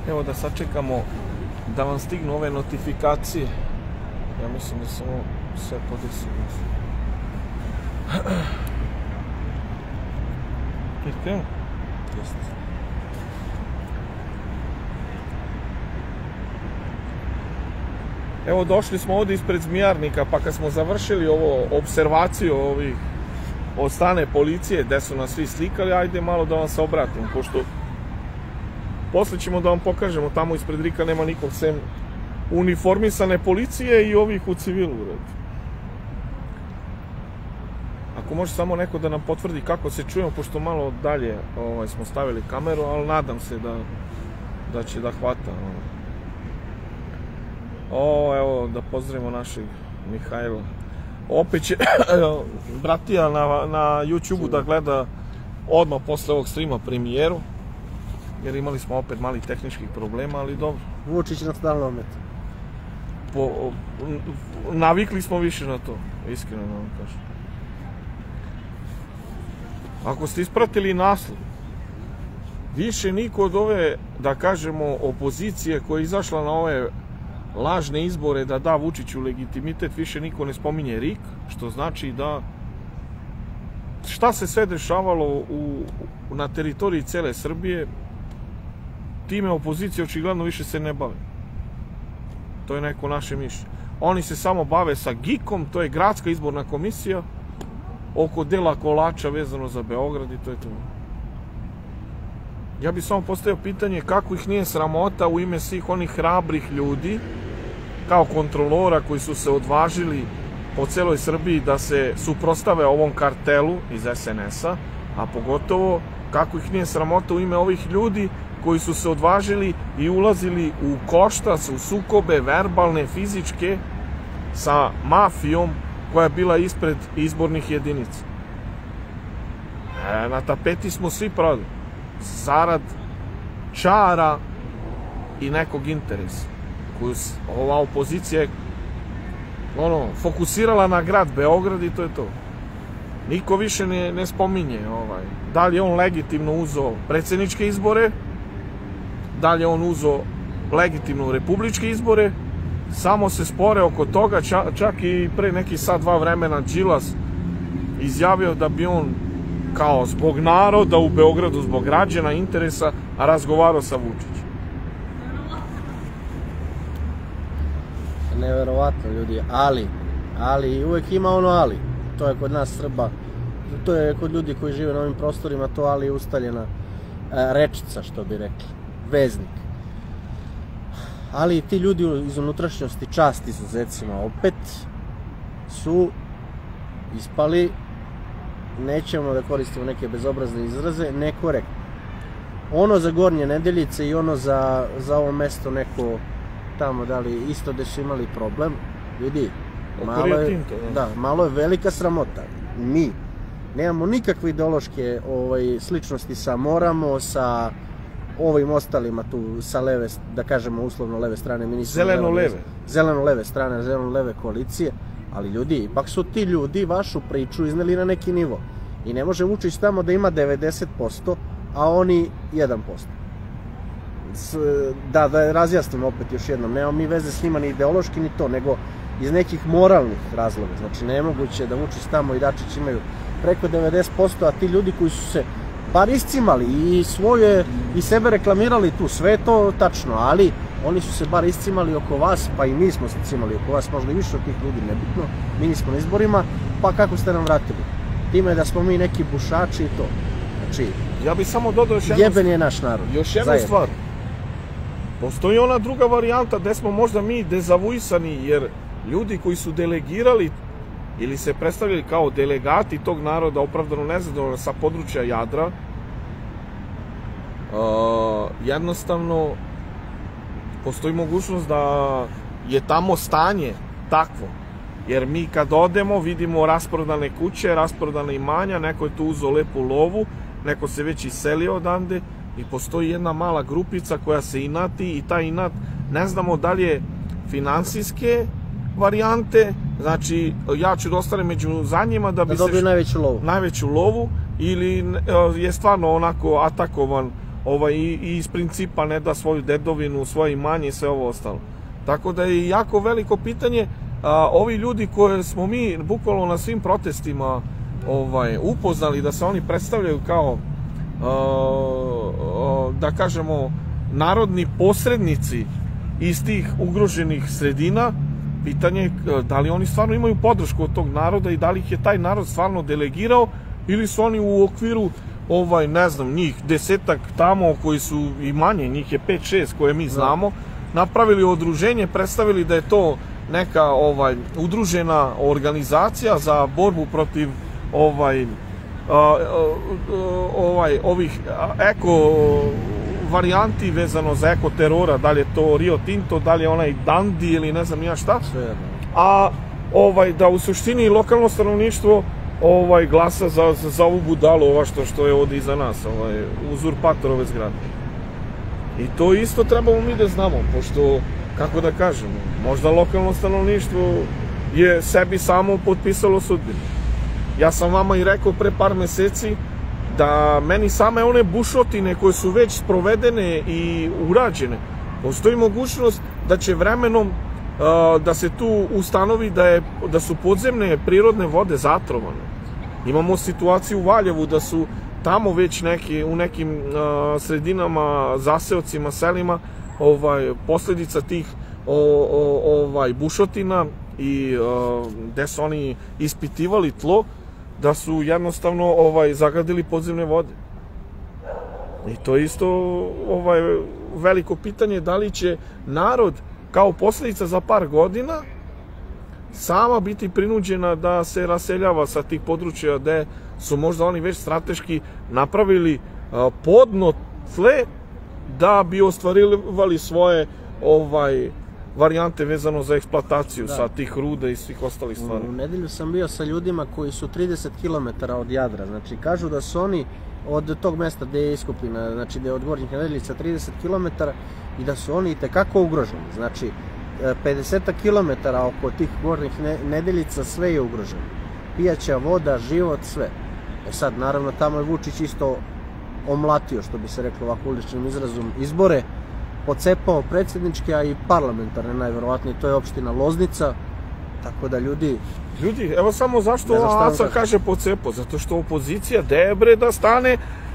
Evo da sačekamo da vam stignu ove notifikacije. Ja mislim da sam ovo sve podesio. Jer krenu? Jeste. Evo došli smo ovdje ispred Zmijarnika, pa kad smo završili ovo observaciju ovih od strane policije gdje su nas svi slikali, ajde malo da vam se obratimo, pošto poslije ćemo da vam pokažemo, tamo ispred Rika nema nikog sem uniformisane policije i ovih u civilu. Ako može samo neko da nam potvrdi kako se čujemo, pošto malo dalje smo stavili kameru, ali nadam se da će da hvata. Evo da pozdravimo našeg Mihajla. Opet će bratija na YouTube-u da gleda odmah posle ovog streama premijeru, jer imali smo opet mali tehničkih problema, ali dobro. Vučić na stalno omet. Navikli smo više na to, iskreno da vam kažem. Ako ste ispratili naslov, više niko od ove, da kažemo, opozicije koja je izašla na ove lažne izbore da da Vučiću legitimitet, više niko ne spominje RIK, što znači da šta se sve dešavalo na teritoriji cele Srbije, time opozicija očigledno više se ne bave. To je neko naše mišljenje. Oni se samo bave sa GIK-om, to je gradska izborna komisija, oko dela kolača vezano za Beograd i to je to. Ja bih samo postavio pitanje kako ih nije sramota u ime svih onih hrabrih ljudi, kao kontrolora koji su se odvažili po celoj Srbiji da se suprostave ovom kartelu iz SNS-a, a pogotovo kako ih nije sramota u ime ovih ljudi koji su se odvažili i ulazili u koštac, u sukobe verbalne, fizičke sa mafijom koja je bila ispred izbornih jedinica. Na tapeti smo svi pravili. Zarad čara i nekog interesa koju ova opozicija je fokusirala na grad Beograd i to je to. Niko više ne spominje da li je on legitimno uzeo predsjedničke izbore, da li je on uzeo legitimno republičke izbore, samo se spore oko toga, čak i pre neki sat, dva vremena Đilas izjavio da bi on kao zbog naroda u Beogradu, zbog građana, interesa, razgovarao sa Vučićem. Neverovatno ljudi, ali uvek ima ono ali. To je kod nas Srba, to je kod ljudi koji žive na ovim prostorima, to ali je ustaljena rečica, što bi rekli, veznik. Ali ti ljudi iz unutrašnjosti, čast izuzecima, opet su ispali, nećemo da koristimo neke bezobrazne izraze, nekorektno. Ono za Gornje Nedeljice i ono za ovo mesto neko tamo, da li isto gde su imali problem, ljudi, malo je velika sramota. Mi nemamo nikakve ideološke sličnosti sa Moramo, sa ovim ostalima tu sa leve, da kažemo uslovno leve strane, zeleno-leve strane, zeleno-leve koalicije, ali ljudi, ipak su ti ljudi vašu priču izneli na neki nivo. I ne može Vučić tamo da ima 90%, a oni 1%. Da razjasnimo opet još jednom, nemamo mi veze s njima ni ideološki ni to, nego iz nekih moralnih razloga. Znači, nemoguće da Vučić tamo i Dačić imaju preko 90%, a ti ljudi koji su se bar iscimali i svoje i sebe reklamirali tu, sve je to tačno, ali oni su se bar iscimali oko vas, pa i mi smo se cimali oko vas, možda i više od tih ljudi, nebitno, mi nismo na izborima, pa kako ste nam vratili? Time da smo mi neki bušači i to. Znači, ja bih samo dodao jeben je naš narod. Još jednu stvar. Postoji ona druga varijanta gde smo možda mi dezavuisani, jer ljudi koji su delegirali ili se predstavljali kao delegati tog naroda opravdano nezadovoljno sa područja Jadra, jednostavno postoji mogućnost da je tamo stanje takvo, jer mi kad odemo vidimo rasprodane kuće, rasprodane imanja, neko je tu uzeo lepu lovu, neko se već iselio odande i postoji jedna mala grupica koja se inati i taj inat ne znamo da li je finansijske varijante, znači ja ću da ostanem među zadnjima da bi se dobio najveću lovu ili je stvarno onako atakovan i iz principa ne da svoju dedovinu, svoje imanje i sve ovo ostalo. Tako da je jako veliko pitanje. Ovi ljudi koje smo mi bukvalno na svim protestima upoznali da se oni predstavljaju kao, da kažemo, narodni posrednici iz tih ugroženih sredina, pitanje je da li oni stvarno imaju podršku od tog naroda i da li ih je taj narod stvarno delegirao ili su oni u okviru, ne znam, njih 10-ak tamo koji su i manje, njih je 5-6 koje mi znamo, napravili udruženje, predstavili da je to neka udružena organizacija za borbu protiv ovih eko varijanti vezano za eko terora, da li je to Rio Tinto, da li je onaj Dandi ili ne znam ja šta, a da u suštini lokalno stanovništvo glasa za ovu budalu, što je ovde iza nas, uzurpator ove zgrade. I to isto trebamo mi da znamo, pošto, kako da kažemo, možda lokalno stanovništvo je sebi samo potpisalo sudbinu. Ja sam vama i rekao pre par meseci da meni same one bušotine koje su već sprovedene i urađene, postoji mogućnost da će vremenom da se tu ustanovi da su podzemne prirodne vode zatrovane. Imamo situaciju u Valjevu da su tamo već u nekim sredinama, zaseocima, selima, posledica tih bušotina i gde su oni ispitivali tlo, da su jednostavno zagadili podzemne vode. I to je isto veliko pitanje, da li će narod kao posledica za par godina sama biti prinuđena da se raseljava sa tih područja gde su možda oni već strateški napravili podno tle da bi ostvarivali svoje varijante vezano za eksploataciju sa tih ruda i svih ostalih stvari. U nedelju sam bio sa ljudima koji su 30 km od Jadra, znači kažu da su oni od tog mesta gde je iskopina, znači gde je od Gornjih Nedeljica 30 km i da su oni itekako ugroženi, znači 50 km oko tih Gornjih Nedeljica sve je ugroženo, pijaća voda, život, sve. Sad, naravno, tamo je Vučić isto omlatio, što bi se reklo ovako uličnim izrazom, izbore, pocepao predsjedničke, a i parlamentarne najverovatnije, to je opština Loznica, tako da ljudi... Ljudi, evo samo zašto ova Aca kaže pocepao, zato što opozicija debre da stane,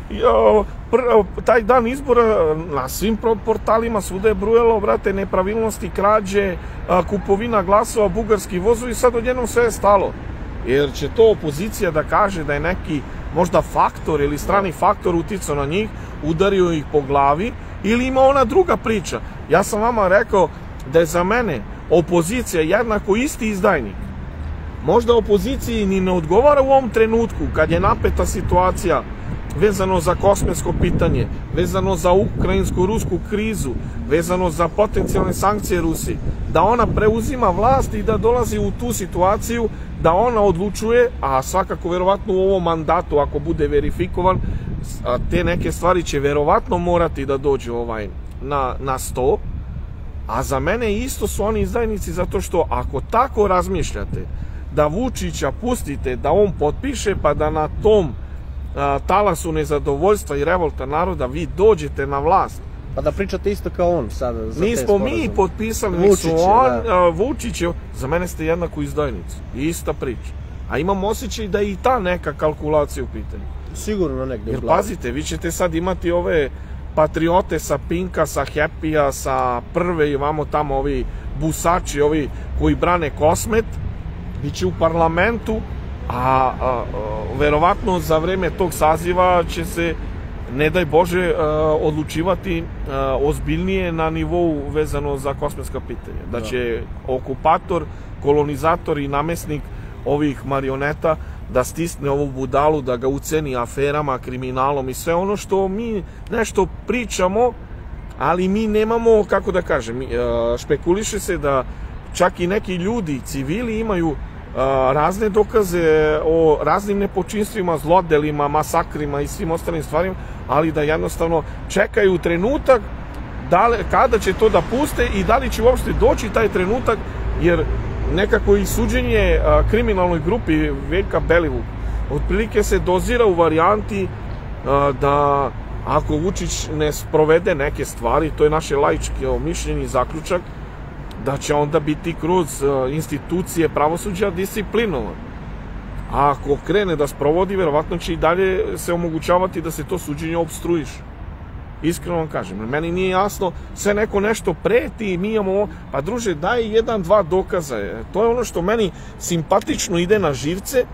taj dan izbora na svim portalima svuda je brujalo, brate, nepravilnosti, krađe, kupovina glasova, bugarski vozovi i sad odjednom sve je stalo. Jer će to opozicija da kaže da je neki možda faktor ili strani faktor uticao na njih, udario ih po glavi, ili ima ona druga priča. Ja sam vama rekao da je za mene opozicija jednako isti izdajnik. Možda opoziciji ni ne odgovara u ovom trenutku kad je napeta situacija vezano za kosmetsko pitanje, vezano za ukrajinsko-rusku krizu, vezano za potencijalne sankcije Rusiji, da ona preuzima vlast i da dolazi u tu situaciju da ona odlučuje, a svakako verovatno u ovom mandatu, ako bude verifikovan, te neke stvari će verovatno morati da dođu na sto, a za mene isto su oni izdajnici, zato što ako tako razmišljate da Vučića pustite da on potpiše, pa da na tom talasu nezadovoljstva i revolta naroda vi dođete na vlast. Pa da pričate isto kao on sada. Nismo mi potpisali, Vučić je, za mene ste jednako izdajnici. Ista priča. A imam osjećaj da je i ta neka kalkulacija u pitanju. Sigurno negde. Jer pazite, vi ćete sad imati ove patriote sa Pinka, sa Happy-a, sa Prve i vamo tamo ovi busači, ovi koji brane Kosmet, biće u parlamentu, a verovatno za vreme tog saziva će se, ne daj Bože, odlučivati ozbiljnije na nivou vezano za kosmetska pitanja. Da će okupator, kolonizator i namesnik ovih marioneta da stisne ovu budalu, da ga uceni aferama, kriminalom i sve ono što mi nešto pričamo, ali mi nemamo, kako da kažem, špekuliše se da čak i neki ljudi, civili, imaju razne dokaze o raznim nepočinstvima, zlodelima, masakrima i svim ostalim stvarima, ali da jednostavno čekaju trenutak kada će to da puste i da li će uopšte doći taj trenutak, jer nekako i suđenje kriminalnoj grupi Veljka Belivuka otprilike se dozira u varijanti da ako Vučić ne sprovede neke stvari, to je naše laičko mišljenje i zaključak, da će onda biti kroz institucije pravosuđa disciplinovan. A ako krene da sprovodi, verovatno će i dalje se omogućavati da se to suđenje opstruiše. Iskreno vam kažem, meni nije jasno, sve neko nešto preti i mi imamo, pa druže, daj 1-2 dokaza. To je ono što meni simpatično ide na živce.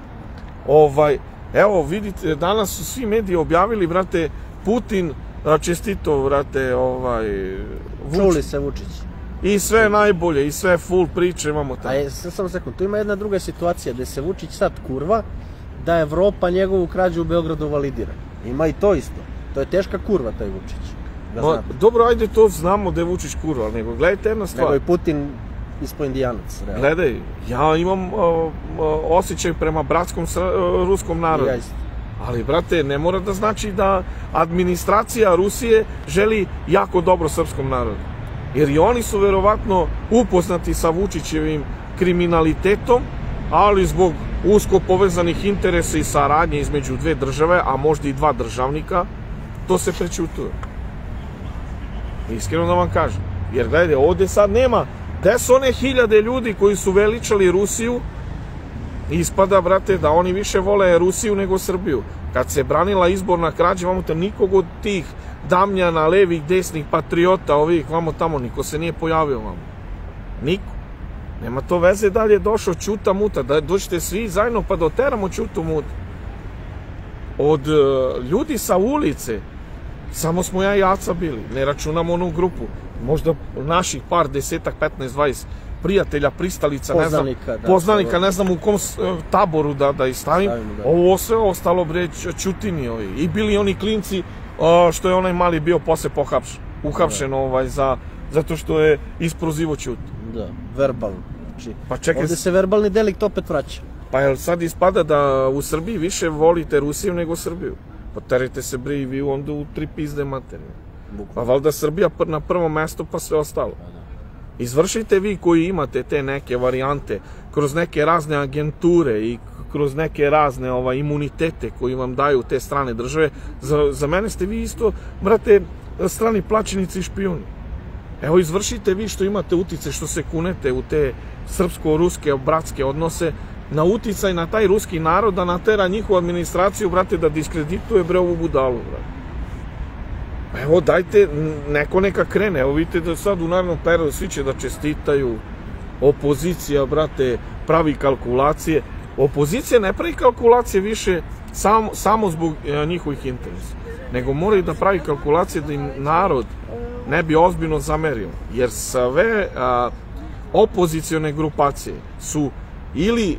Evo, vidite, danas su svi mediji objavili, brate, Putin čestito, brate, Čuli se Vučić. I sve najbolje, i sve full priče imamo tamo. Samo sekund, tu ima jedna druga situacija gde se Vučić sad kurva da Evropa njegovu krađu u Beogradu validira. Ima i to isto. To je teška kurva, taj Vučić. Dobro, ajde, to znamo da je Vučić kurva, nego gledajte jedna stvar. Nego i Putin ispo Indijanac. Gledaj, ja imam osjećaj prema bratskom ruskom narodu. Ali, brate, ne mora da znači da administracija Rusije želi jako dobro srpskom narodu. Jer i oni su verovatno upoznati sa Vučićevim kriminalitetom, ali zbog usko povezanih interesa i saradnje između dve države, a možda i dva državnika, to se prećutuje. Iskreno da vam kažem. Jer gledajte, ovde sad nema, gde su one 1000 ljudi koji su veličali Rusiju, ispada, brate, da oni više vole Rusiju nego Srbiju. Kad se branila izborna krađa, vamo tamo nikog od tih Damljana, levih, desnih, patriota, ovih, vamo tamo, niko se nije pojavio vamo. Niko. Nema to veze da li je došao Ćuta Muta, da dođete svi zajedno pa da oteramo Ćutu Muta. Od ljudi sa ulice, samo smo ja i Aca bili, ne računamo onu grupu, možda naših par, 10, 15, 20 prijatelja, pristalica, poznanika, ne znam u kom taboru da ih stavim. Ovo sve ostalo, bre, Ćutini ovi. I bili oni klinci što je onaj mali bio posle uhapšen zato što je isprozivo Ćutu. Da, verbalno. Ovde se verbalni delikt opet vraća. Pa jel sad ispada da u Srbiji više volite Rusiju nego Srbiju? Pa terite se, bre, i vi onda u 3 pizde materije. Pa valjda Srbija na prvo mesto pa sve ostalo. Izvršite vi koji imate te neke varijante kroz neke razne agenture i kroz neke razne imunitete koji vam daju te strane države. Za mene ste vi isto, brate, strani plaćenici i špijuni. Evo, izvršite vi što imate utice, što se kunete u te srpsko-ruske bratske odnose, na uticaj na taj ruski narod, da natera njihovu administraciju, brate, da diskredituje, bre, ovu budalu, brate. Evo, dajte, neko neka krene. Evo, vidite da sad u narednom periodu svi će da čestitaju. Opozicija, brate, pravi kalkulacije. Opozicija ne pravi kalkulacije više samo zbog njihovih interesa, nego moraju da pravi kalkulacije da im narod ne bi ozbiljno zamerio. Jer sve opozicione grupacije su ili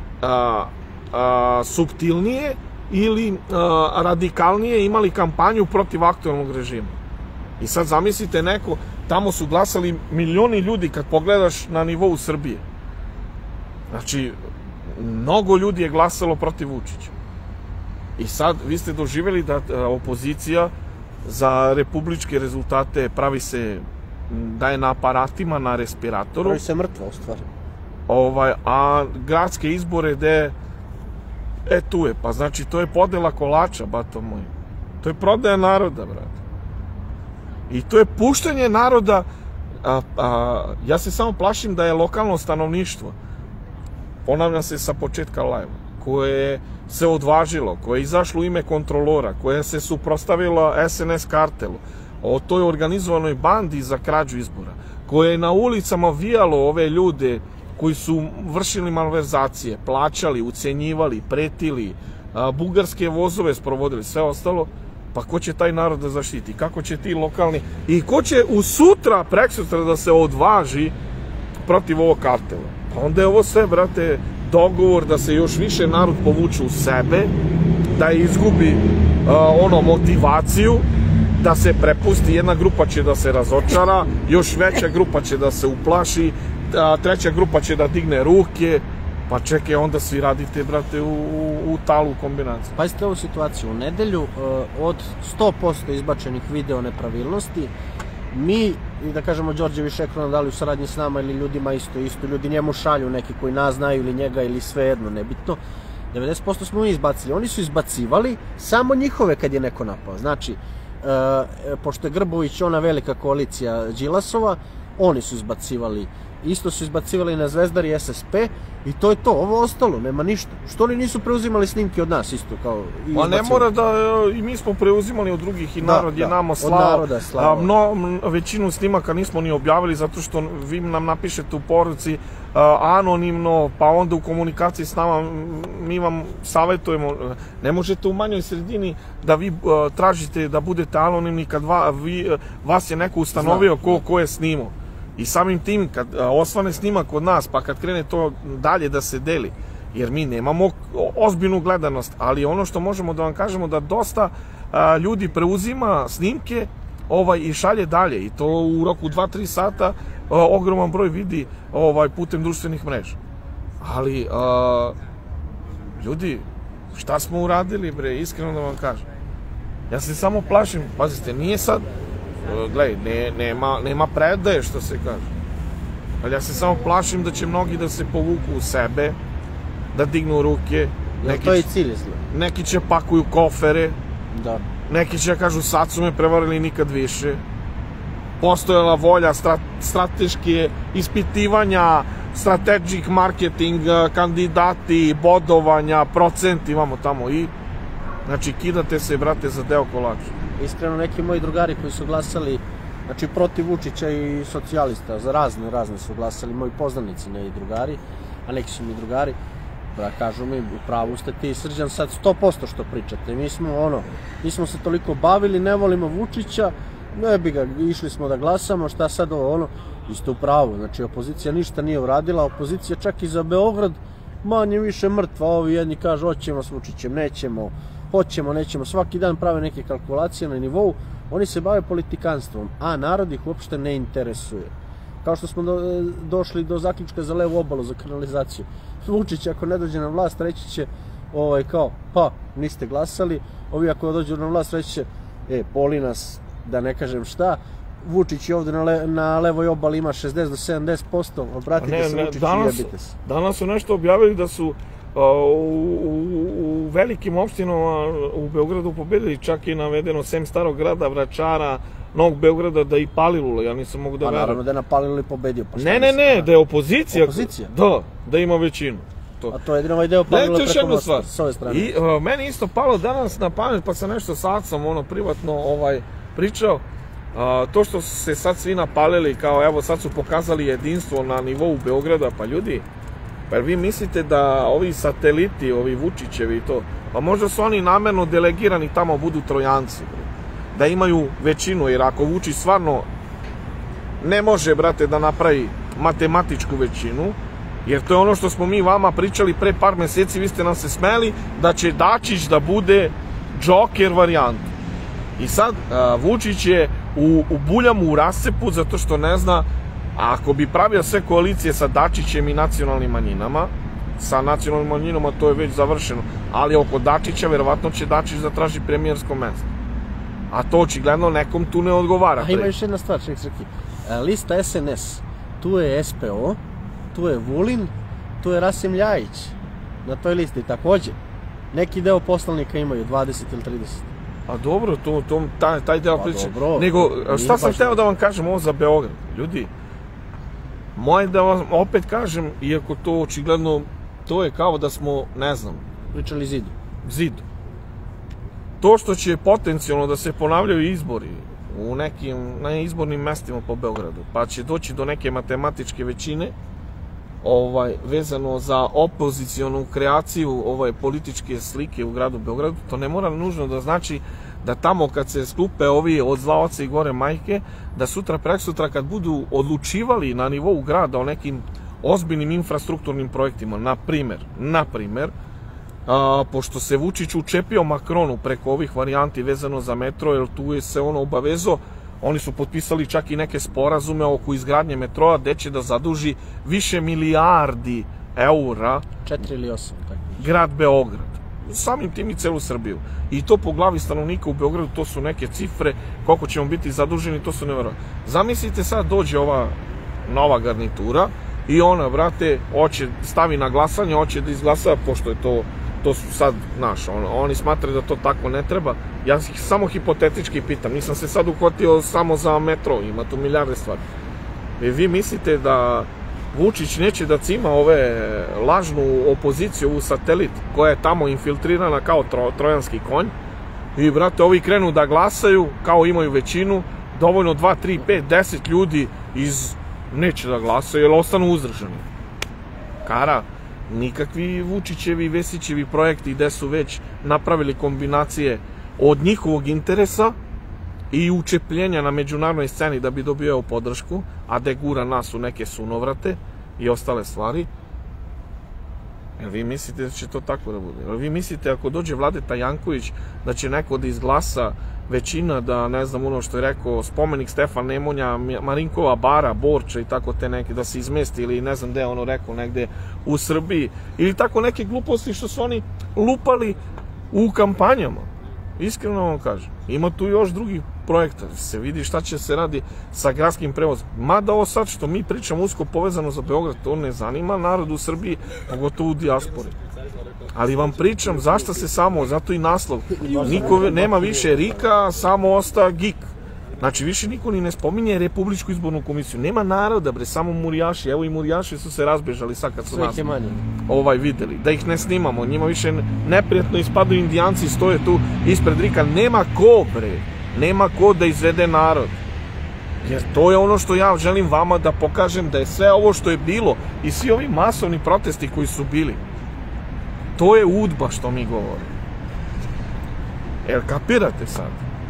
suptilnije ili radikalnije imali kampanju protiv aktualnog režima. I sad zamislite neko, tamo su glasali milioni ljudi kad pogledaš na nivou Srbije. Znači, mnogo ljudi je glasalo protiv Vučića. I sad vi ste doživjeli da opozicija za republičke rezultate pravi se, da je na aparatima, na respiratoru. Pravi se mrtva, u stvari. A gradske izbore gde tu je, pa znači to je podela kolača, bato moj. To je prodaja naroda, brate. I to je puštanje naroda, ja se samo plašim da je lokalno stanovništvo, ponavljam se sa početka live, koje se odvažilo, koje je izašlo u ime kontrolora, koje se suprotstavilo SNS kartelu, o toj organizovanoj bandi za krađu izbora, koje je na ulicama vijalo ove ljude koji su vršili malverzacije, plaćali, ucenjivali, pretili, bugarske vozove sprovodili, sve ostalo, pa ko će taj narod da zaštiti? Kako će ti lokalni? I ko će u sutra, preksutra da se odvaži protiv ovog kartela? Pa onda je ovo sve, brate, dogovor da se još više narod povuče u sebe, da izgubi motivaciju, da se prepusti, jedna grupa će da se razočara, još veća grupa će da se uplaši, treća grupa će da digne ruke, pa čekaj, onda svi radite, brate, u talu kombinaciju. Pazite ovu situaciju, u nedelju od 100% izbačenih video nepravilnosti, mi, da kažemo, Đorđević ekrana da li u saradnji s nama ili ljudima isto, ljudi njemu šalju neki koji nas znaju ili njega ili svejedno, nebitno, 90% smo mi izbacili. Oni su izbacivali samo njihove kad je neko napao. Znači, pošto je Grbović ona velika koalicija Đilasova, oni su izbacivali, isto su izbacivali na Zvezdar i SSP i to je to, ovo ostalo, nema ništa. Što oni nisu preuzimali snimke od nas isto kao i pa ne mora da, i mi smo preuzimali od drugih i narod je nama slao, većinu snimaka nismo ni objavili zato što vi nam napišete u poruci anonimno, pa onda u komunikaciji s nama mi vam savjetujemo, ne možete u manjoj sredini da vi tražite da budete anonimni kad vas je neko ustanovio ko je snimao. I samim tim, kad osvane snimak kod nas, pa kad krene to dalje da se deli, jer mi nemamo ozbiljnu gledanost, ali ono što možemo da vam kažemo da dosta ljudi preuzima snimke i šalje dalje i to u roku 2-3 sata ogroman broj vidi putem društvenih mreža. Ali, ljudi, šta smo uradili, bre, iskreno da vam kažem. Ja se samo plašim, pazite, nije sad, gledaj, nema predaje, što se kaže. Ali ja se samo plašim da će mnogi da se povuku u sebe, da dignu ruke. To je i cilj, neki će pakuju kofere, neki će kažu sad su me prevarili nikad više. Postojala volja, strateške ispitivanja, strategic marketing, kandidati, bodovanja, procenti imamo tamo i znači kidate se, brate, za deo kolača. Iskreno, neki moji drugari koji su glasali, znači protiv Vučića i socijalista, za razne su glasali, moji poznanici, ne i drugari, a neki su mi drugari, da kažu mi, u pravu ste ti, Srđan, sad 100% što pričate, mi smo se toliko bavili, ne volimo Vučića, ne bi ga, išli smo da glasamo, šta sad isto u pravu, znači opozicija ništa nije uradila, opozicija čak i za Beograd manje više mrtva, ovi jedni kažu hoćemo s Vučićem, nećemo, hoćemo, nećemo, svaki dan prave neke kalkulacije na nivou, oni se bave politikanstvom, a narod ih uopšte ne interesuje. Kao što smo došli do zaključka za levu obalu, za kanalizaciju. Vučić ako ne dođe na vlast reći će kao, pa niste glasali, ovi ako dođu na vlast reći će, boli nas, da ne kažem šta, Vučić je ovde na levoj obali ima 60 do 70%, obratite se Vučiću i jebite se. Danas su nešto objavili da su u velikim opštinama u Beogradu pobedili, čak i navedeno sem Starog grada, Vračara, Novog Beograda, da i Palilula, ja nisam mogu da verujem. Pa naravno da je na Palilula i pobedio. Ne, da je opozicija. Da ima većinu. A to je jedino ovaj deo Palilula preko mosta, s ove strane. I meni isto palo danas na pamet, pa sam nešto sa Acom privatno pričao, to što su se sad svi napalili, kao evo sad su pokazali jedinstvo na nivou Beograda, pa ljudi, pa vi mislite da ovi sateliti, ovi Vučićevi i to, pa možda su oni namerno delegirani tamo budu trojanci, da imaju većinu, jer ako Vučić stvarno ne može, brate, da napravi matematičku većinu, jer to je ono što smo mi vama pričali pre par meseci, vi ste nam se smeli da će Dačić da bude Joker varijanta. I sad Vučić je u buljamu, u rascepu, zato što ne zna, ako bi pravio sve koalicije sa Dačićem i nacionalnim manjinama, sa nacionalnim manjinama to je već završeno, ali oko Dačića verovatno će Dačić da traži premijersko mesto. A to očigledno nekom tu ne odgovara. A ima još jedna stvar, čekaj, lista SNS, tu je SPO, tu je Vulin, tu je Rasim Ljajić na toj listi takođe. Neki deo poslanika imaju 20 ili 30. A dobro, taj deo priče. Nego, šta sam hteo da vam kažem ovo za Beograd? Ljudi, moje da vam opet kažem, iako to očigledno, to je kao da smo, ne znam, pričali zidu. To što će potencijalno da se ponavljaju izbori u nekim izbornim mestima po Beogradu, pa će doći do neke matematičke većine, vezano za opozicijonu kreaciju političke slike u gradu Beogradu, to ne mora nužno da znači da tamo kad se skupe ovi od zla oca i gore majke, da sutra, preksutra kad budu odlučivali na nivou grada o nekim ozbiljnim infrastrukturnim projektima, na primer, pošto se Vučić učepio Makronu preko ovih varijanti vezano za metro, jer tu je se obavezao, oni su potpisali čak i neke sporazume oko izgradnje metroa, gde će da zaduži više milijardi eura 4 ili 8 grad Beograd, samim tim i celu Srbiju. I to po glavi stanovnika u Beogradu, to su neke cifre, koliko ćemo biti zaduženi, to su neverovatno. Zamislite sad dođe ova nova garnitura i ona, brate, stavi na glasanje, hoće da izglasa, pošto je to to su sad, znaš, oni smatraju da to tako ne treba. Ja ih samo hipotetički pitam, nisam se sad uhvatio samo za metro, ima tu milijarde stvari. Vi mislite da Vučić neće da cima ove lažnu opoziciju, ovu satelit, koja je tamo infiltrirana kao trojanski konj, i, brate, ovi krenu da glasaju, kao imaju većinu, dovoljno 2, 3, 5, 10 ljudi neće da glasaju, jer ostanu uzdržani. Kara, nikakvi Vučićevi, Vesićevi projekti gde su već napravili kombinacije od njihovog interesa i učepljenja na međunarodnoj sceni da bi dobio podršku, a da gura nas u neke sunovrate i ostale stvari. Jel vi mislite da će to tako da bude? Jel vi mislite ako dođe Vladeta Janković da će neko da izglasa većina da, ne znam, ono što je rekao, spomenik Stefan Nemonja, Marinkova bara, Borča i tako te neke, da se izmesti, ili ne znam gde ono rekao, negde u Srbiji, ili tako neke gluposti što su oni lupali u kampanjama. Iskreno vam kažem, ima tu još drugih projekta, se vidi šta će se radi sa gradskim prevozom. Mada ovo sad što mi pričamo usko povezano za Beograd, to ne zanima narod u Srbiji, pogotovo u dijaspori. Ali vam pričam zašto se samo, zato i naslov, niko nema više Rika, samo osta GIK. Znači više niko ni ne spominje Republičku izbornu komisiju, nema naroda bre, samo murijaši, evo i murijaši su se razbežali sad kad su nas videli, da ih ne snimamo, njima više neprijatno ispadaju indijanci, stoje tu ispred Rika, nema ko bre, nema ko da izvede narod. Jer to je ono što ja želim vama da pokažem, da je sve ovo što je bilo i svi ovi masovni protesti koji su bili, to je udba što mi govorimo. Jer kapirate sad?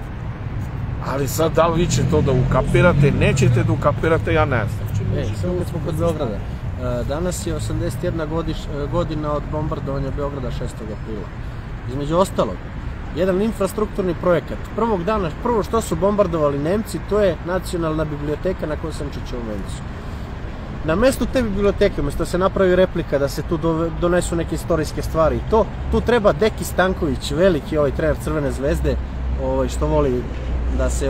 Ali sad da li vi će to da ukapirate, nećete da ukapirate, ja ne znam. Samo kad smo kod Beograda, danas je 81 godina od bombardovanja Beograda 6. aprila. Između ostalog, jedan infrastrukturni projekat. Prvog dana, prvo što su bombardovali Nemci, to je Nacionalna biblioteka na Kosančićevom vencu. Na mestu te biblioteke, umjesto da se napravi replika, da se tu donesu neke istorijske stvari i to, tu treba Deki Stanković, veliki trener Crvene zvezde, što voli da se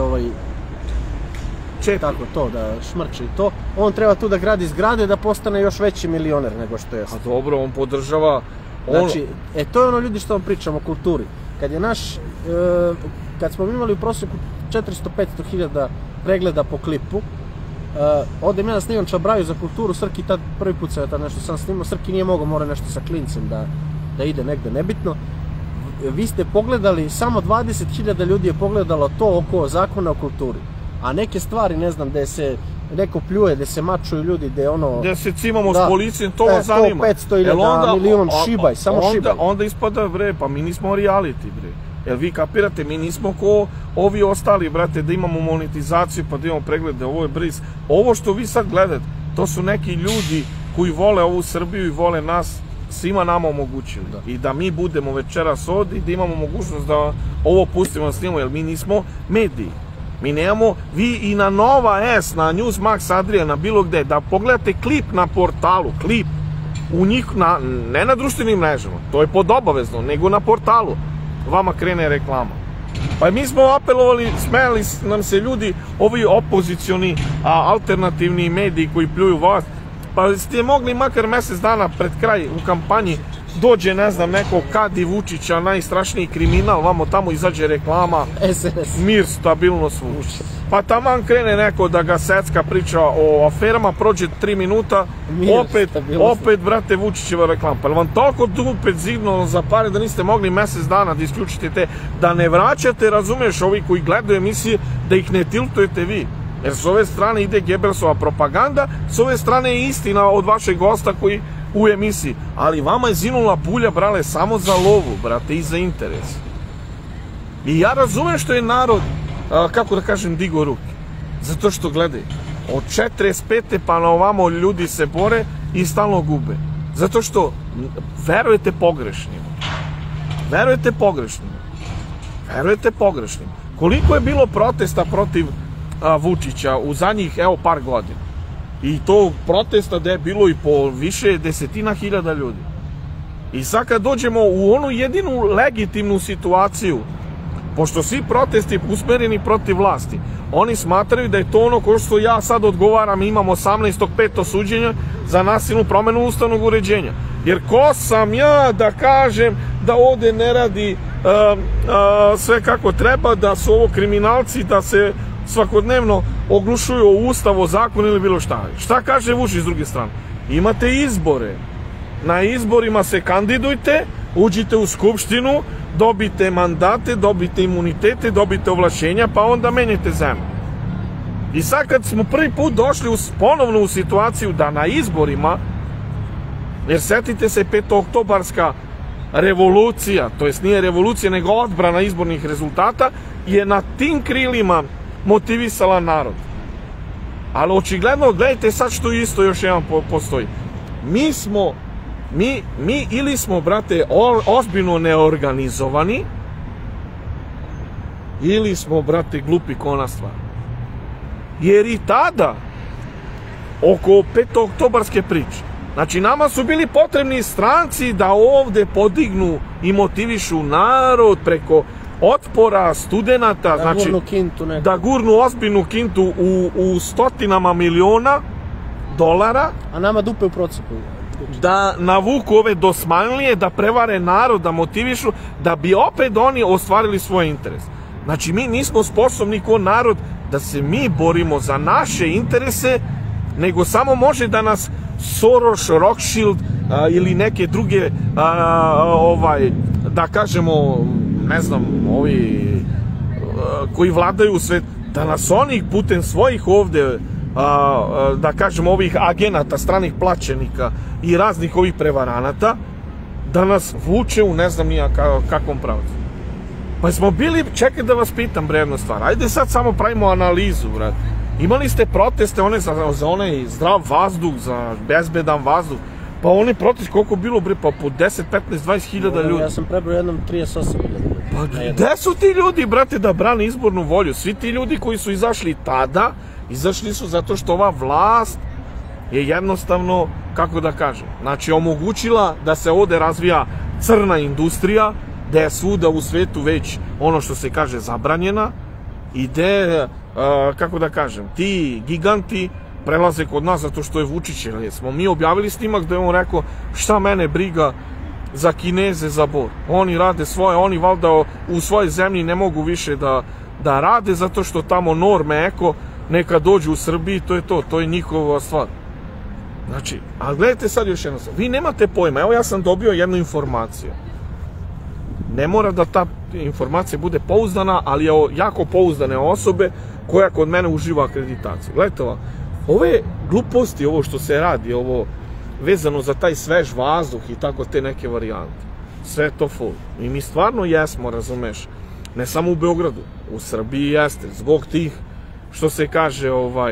tako to, da šmrče i to, on treba tu da gradi zgrade da postane još veći milioner nego što je. A dobro, on podržava... Znači, to je ono, ljudi, što vam pričam o kulturi. Kad smo imali u prosjeku 400-500 hiljada pregleda po klipu, odem ja da snimam Čabraju za kulturu, Srki tad prvi put sam nešto sam snimao, Srki nije mogao, mora nešto sa klincem da ide negde, nebitno. Vi ste pogledali, samo 20.000 ljudi je pogledalo to oko zakona o kulturi. A neke stvari, ne znam, gde se neko pljuje, gde se mačuju ljudi, gde se cimamo s policijom, to vas zanima. 500.000, milion, šibaj, samo šibaj. Onda ispada, bre, pa mi nismo reality, bre. Jer vi kapirate, mi nismo ko ovi ostali, brate, da imamo monetizaciju, pa da imamo preglede, ovo je bris. Ovo što vi sad gledate, to su neki ljudi koji vole ovu Srbiju i vole nas, svima nama omogućili. I da mi budemo večeras ovdje i da imamo mogućnost da ovo pustimo da snimamo, jer mi nismo mediji. Mi nemamo, vi i na Nova S, na Newsmax Adria, na bilo gde, da pogledate klip na portalu, klip, u njih, ne na društvenim mrežama, to je podobavezno, nego na portalu, vama krene reklama. Pa mi smo apelovali, smejali nam se ljudi, ovi opozicioni, alternativni mediji koji pljuju vas, pa ste mogli makar mesec dana pred kraj u kampanji dođe, ne znam, neko Kadi Vučića, najstrašniji kriminal, vamo tamo izađe reklama, mir, stabilnost Vučić. Pa taman krene neko da ga secka, priča o aferama, prođe 3 minuta, opet, brate, Vučićeva reklama. Pa vam toliko dupet zidno za pare da niste mogli mesec dana da isključite te, da ne vraćate, razumeš, ovi koji gledaju emisije, da ih ne tiltujete vi. Jer s ove strane ide Gebelsova propaganda, s ove strane je istina od vašeg gosta koji u emisiji. Ali vama je zinula pulja, brale, samo za lovu, brate, i za interes. I ja razumem što je narod, kako da kažem, digo ruke. Zato što gledaj, od 45. pa na ovamo ljudi se bore i stalno gube. Zato što verujete pogrešnjima. Verujete pogrešnjima. Verujete pogrešnim. Koliko je bilo protesta protiv Vučića u zadnjih, evo, par godina. I to protesta da je bilo i po više desetina hiljada ljudi. I sad kad dođemo u onu jedinu legitimnu situaciju, pošto svi protesti usmereni protiv vlasti, oni smatraju da je to ono ko što ja sad odgovaram, imam 18.5. suđenja za nasilnu promenu ustavnog uređenja. Jer ko sam ja da kažem da ovde ne radi sve kako treba, da su ovo kriminalci, da se svakodnevno oglušuju o ustav, o zakon ili bilo šta. Šta kaže Vučić s druge strane? Imate izbore. Na izborima se kandidujte, uđite u skupštinu, dobite mandate, dobite imunitete, dobite ovlašćenja, pa onda menjate zemlju. I sad kad smo prvi put došli ponovno u situaciju da na izborima, jer setite se 5-oktobarska revolucija, to jest nije revolucija nego odbrana izbornih rezultata, je na tim krilima motivisala narod. Ali očigledno, gledajte sad što isto još jedan postoji. Mi ili smo, brate, ozbiljno neorganizovani, ili smo, brate, glupi kona stvar. Jer i tada, oko 5-oktobarske priče, znači nama su bili potrebni stranci da ovde podignu i motivišu narod preko otpora studenata, znači da gurnu ozbiljnu kintu u stotinama miliona dolara, a nama dupe u procepu, da navuku ove dosmanlije, da prevare narod, da motivišu, da bi opet oni ostvarili svoj interes. Znači mi nismo sposobni ko narod da se mi borimo za naše interese, nego samo može da nas Soros, Rothschild ili neke druge, da kažemo, ne znam, ovi koji vladaju svet, da nas oni putem svojih ovde, da kažemo, ovih agenata, stranih plaćenika i raznih ovih prevaranata, da nas vuče u ne znam nija kakvom pravcu. Pa smo bili, čekaj da vas pitam, bre, jednu stvar, ajde sad samo pravimo analizu, brate. Imali ste proteste one za onaj zdrav vazduh, za bezbedan vazduh, pa oni protest koliko bilo, bre, pa po 10, 15, 20 hiljada ljudi. Ja sam prebrao jednom 38 hiljada ljudi. Pa gde su ti ljudi, brate, da brane izbornu volju? Svi ti ljudi koji su izašli tada, izašli su zato što ova vlast je jednostavno, kako da kažem, znači omogućila da se ovde razvija crna industrija, da je svuda u svetu već ono što se kaže zabranjena i gde, kako da kažem, ti giganti prelaze kod nas zato što je Vučić, jer smo mi objavili snimak da je on rekao šta mene briga za Kineze, za Bor. Oni rade svoje, oni valjda u svojoj zemlji ne mogu više da rade zato što tamo norme eko neka dođu u Srbiji, to je njihova stvar. Znači, a gledajte sad još jedno, vi nemate pojma, evo ja sam dobio jednu informaciju. Ne mora da ta informacija bude pouzdana, ali je jako pouzdane osobe koja kod mene uživa akreditaciju. Gledajte ove gluposti, ovo što se radi, ovo vezano za taj svež vazduh i tako te neke varijante, sve to full. I mi stvarno jesmo, razumeš, ne samo u Beogradu, u Srbiji jeste, zbog tih, što se kaže,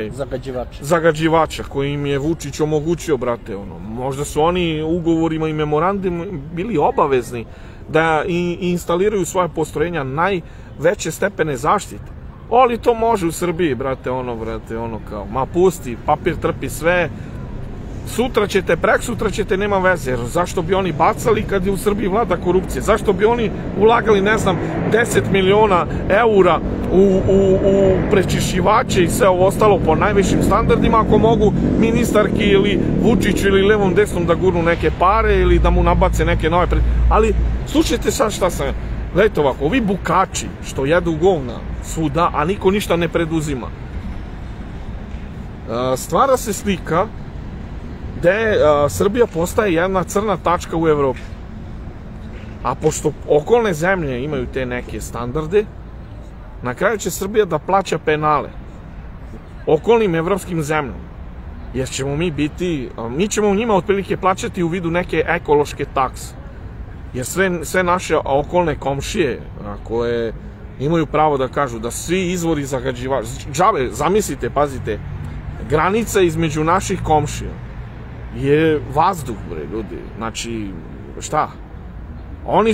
zagađivača koji im je Vučić omogućio, brate, možda su oni ugovorima i memorandum bili obavezni da instaliraju svoje postrojenja najveće stepene zaštite. Ali to može u Srbiji, brate, kao, ma pusti, papir trpi sve, sutra ćete, preksutra ćete, nema veze, jer zašto bi oni bacali kad je u Srbiji vlada korupcija, zašto bi oni ulagali, ne znam, 10 miliona eura u prečišćivače i sve ovo ostalo po najvišim standardima, ako mogu ministarki ili Vučiću ili levom desnom da gurnu neke pare ili da mu nabace neke nove ali slušajte sad šta sam, gledajte ovako, ovi bukači što jedu govna svuda, a niko ništa ne preduzima, stvara se slika gde Srbija postaje jedna crna tačka u Evropi. A pošto okolne zemlje imaju te neke standarde, na kraju će Srbija da plaća penale okolnim evropskim zemljama. Jer ćemo mi ćemo njima otprilike plaćati u vidu neke ekološke takse. Jer sve naše okolne komšije koje imaju pravo da kažu da svi izvori zagađivača, džabe, zamislite, pazite, granica između naših komšija je vazduh, bre, ljudi. Znači, šta? Oni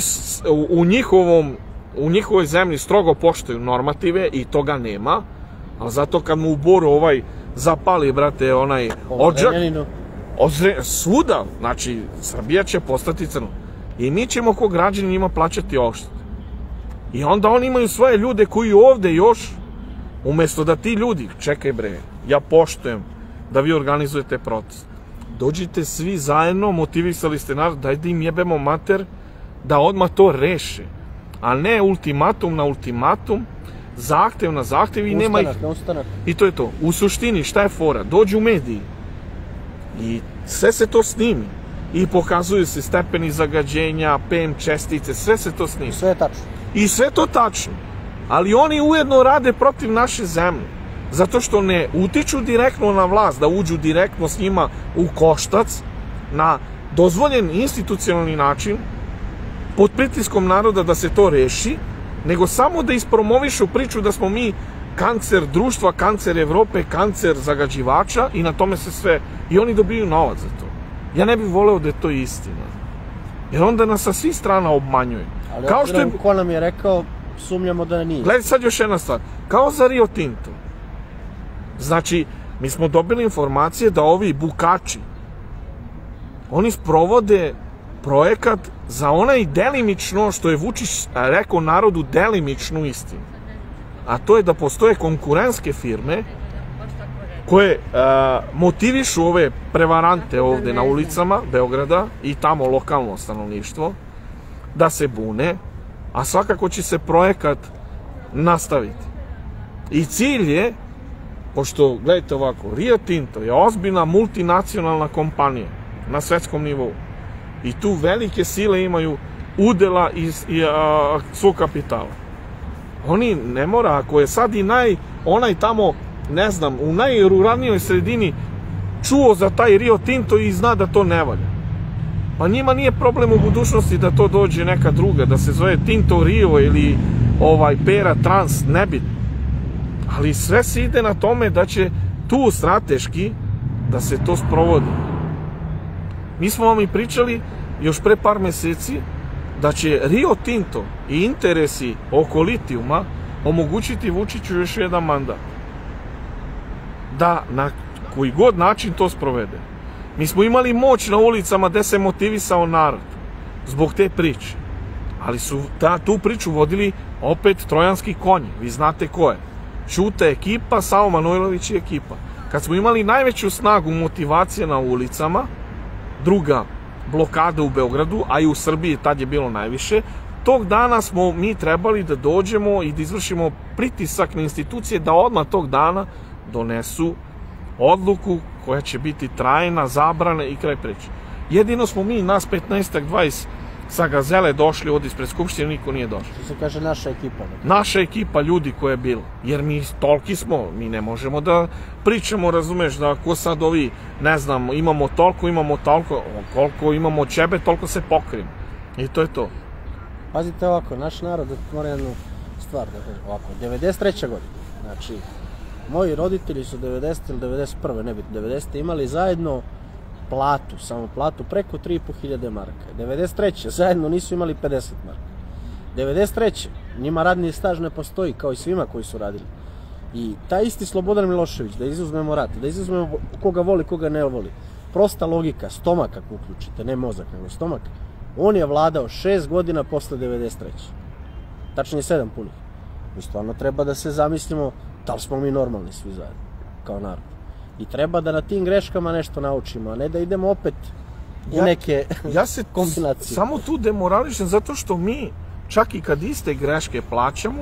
u njihovoj zemlji strogo poštuju normative i toga nema, ali zato kad mu u Boru zapali, brate, onaj odžak, svuda, znači, Srbija će postati crno. I mi ćemo ko građani njima plaćati odštetu. I onda oni imaju svoje ljude koji ovde još, umesto da ti ljudi, čekaj bre, ja poštujem da vi organizujete protest. Dođite svi zajedno, motivisali ste narod, daj da im jebemo mater, da odmah to reše, a ne ultimatum na ultimatum, zahtev na zahtev i nema ih. I to je to. U suštini, šta je fora? Dođu mediji i sve se to snimi i pokazuju se stepeni zagađenja, PM čestice, sve se to snimi. Sve je tačno. I sve to tačno. Ali oni ujedno rade protiv naše zemlje. Zato što ne utiču direktno na vlast, da uđu direktno s njima u koštac na dozvoljen institucionalni način, pod pritiskom naroda da se to reši, nego samo da ispromovišu priču da smo mi kancer društva, kancer Evrope, kancer zagađivača i na tome se sve... I oni dobiju novac za to. Ja ne bih voleo da je to istina. Jer onda nas sa svih strana obmanjuje. Ali kao što je... ko nam je rekao, sumnjamo da nije. Gledaj sad još jedna stvar. Kao za Rio Tinto. Znači, mi smo dobili informacije da ovi bukači, oni sprovode projekat za onaj delimično, što je Vučić rekao narodu, delimičnu istinu. A to je da postoje konkurentske firme koje motivišu ove prevarante ovde na ulicama Beograda i tamo lokalno stanovništvo da se bune, a svakako će se projekat nastaviti. I cilj je, pošto, gledajte ovako, Rio Tinto je ozbiljna multinacionalna kompanija na svetskom nivou. I tu velike sile imaju udela i svog kapitala. Oni ne mora, ako je sad i onaj tamo, ne znam, u najruralnijoj sredini čuo za taj Rio Tinto i zna da to ne valja. Pa njima nije problem u budućnosti da to dođe neka druga, da se zove Tinto Rio ili Pera Trans, nebitno. Ali sve se ide na tome da će tu strateški da se to sprovodi. Mi smo vam i pričali još pre par meseci da će Rio Tinto i interesi oko litijuma omogućiti Vučiću još jedan mandat. Da na koji god način to sprovede. Mi smo imali moć na ulicama gde se motivisao narod zbog te priče. Ali su tu priču vodili opet trojanski konji. Vi znate ko je. Ćuta ekipa, Savo Manojlović i ekipa. Kad smo imali najveću snagu motivacije na ulicama, druga blokada u Beogradu, a i u Srbiji tad je bilo najviše, tog dana smo mi trebali da dođemo i da izvršimo pritisak na institucije da odmah tog dana donesu odluku koja će biti trajna, zabrana i kraj priče. Jedino smo mi, nas 15-20 sa Gazele došli ovdje ispred Skupštine, niko nije došao. Što se kaže naša ekipa? Naša ekipa ljudi koja je bila. Jer mi toliki smo, mi ne možemo da pričamo, razumeš, da ako sad ovi, ne znam, imamo toliko, koliko imamo ćebe, toliko se pokrijemo. I to je to. Pazite ovako, naš narod, moram jednu stvar da kažem, ovako, 93. godine, znači, moji roditelji su 90. ili 91. nebitno, 90. imali zajedno platu, samo platu, preko 3.500 maraka. 93. zajedno nisu imali 50 maraka. 93. njima radni staž ne postoji, kao i svima koji su radili. I taj isti Slobodan Milošević, da izuzmemo rat, da izuzmemo koga voli, koga ne voli, prosta logika, stomak ako uključite, ne mozak, nego stomak, on je vladao 6 godina posle 93. Tačnije 7 punih. Mi stvarno treba da se zamislimo da li smo mi normalni svi zajedno, kao narod. I treba da na tim greškama nešto naučimo, a ne da idemo opet u neke kombinacije. Ja se samo tu demorališem zato što mi, čak i kad iste greške plaćamo,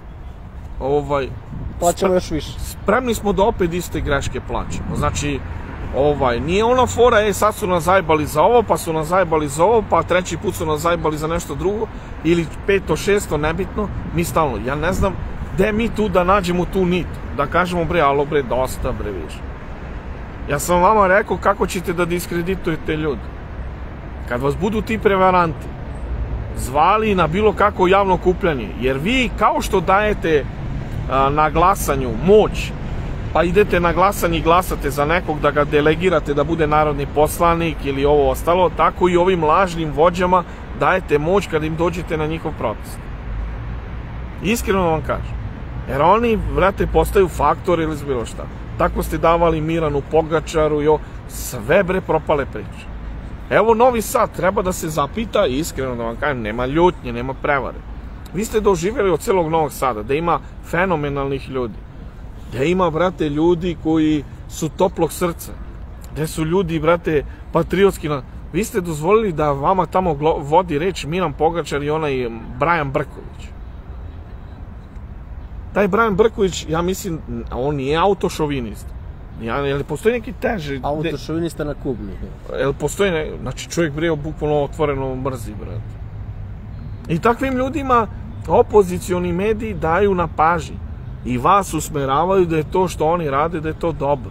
plaćamo još više. Spremni smo da opet iste greške plaćamo. Znači, nije ona fora, sad su nas zajebali za ovo, pa su nas zajebali za ovo, pa treći put su nas zajebali za nešto drugo, ili 500, 600, nebitno, mi stalno. Ja ne znam gde mi tu da nađemo tu nit, da kažemo bre, alo bre, dosta bre više. Ja sam vama rekao kako ćete da diskreditujete ljudi. Kad vas budu ti prevaranti zvali na bilo kako javno okupljanje, jer vi kao što dajete na glasanju moć, pa idete na glasanje i glasate za nekog da ga delegirate da bude narodni poslanik ili ovo ostalo, tako i ovim lažnim vođama dajete moć kad im dođete na njihov protest. Iskreno vam kažem. Jer oni, vrate, postaju faktor ili bilo šta. Tako ste davali Miranu Pogačaru i sve bre propale priče. Evo Novi Sad treba da se zapita, iskreno da vam kažem, nema ljutnje, nema prevare. Vi ste doživjeli od celog Novog Sada da ima fenomenalnih ljudi. Da ima, vrate, ljudi koji su toplog srca. Gde su ljudi, brate, patriotski... Vi ste dozvolili da vama tamo vodi reč Milan Pogačar i onaj Brajan Brković. Taj Brajan Brković, ja mislim, on nije autošovinist. Jel postoji neki teži... Autošovinista na Kubi. Jel postoji, znači čovjek bre bukvalno otvoreno mrzi, brate. I takvim ljudima opozicioni mediji daju na pažnji. I vas usmeravaju da je to što oni rade, da je to dobro.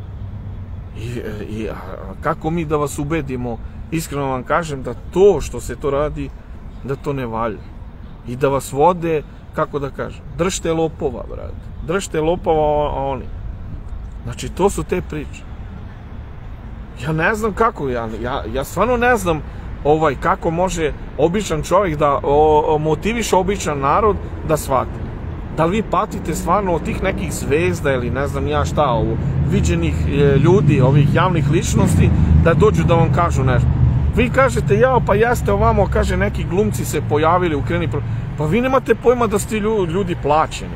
I kako mi da vas ubedimo, iskreno vam kažem, da to što se to radi, da to ne valja. I da vas vode, kako da kažem, držite lopova, brate. Držite lopova oni. Znači, to su te priče. Ja ne znam kako, ja stvarno ne znam kako može običan čovjek da motiviše običan narod da shvati. Da li vi patite stvarno od tih nekih zvezda ili ne znam ja šta, viđenih ljudi, ovih javnih ličnosti, da dođu da vam kažu nešto. Vi kažete, jao, pa jeste ovamo, kaže, neki glumci se pojavili u kreni... Pa vi nemate pojma da su ti ljudi plaćeni.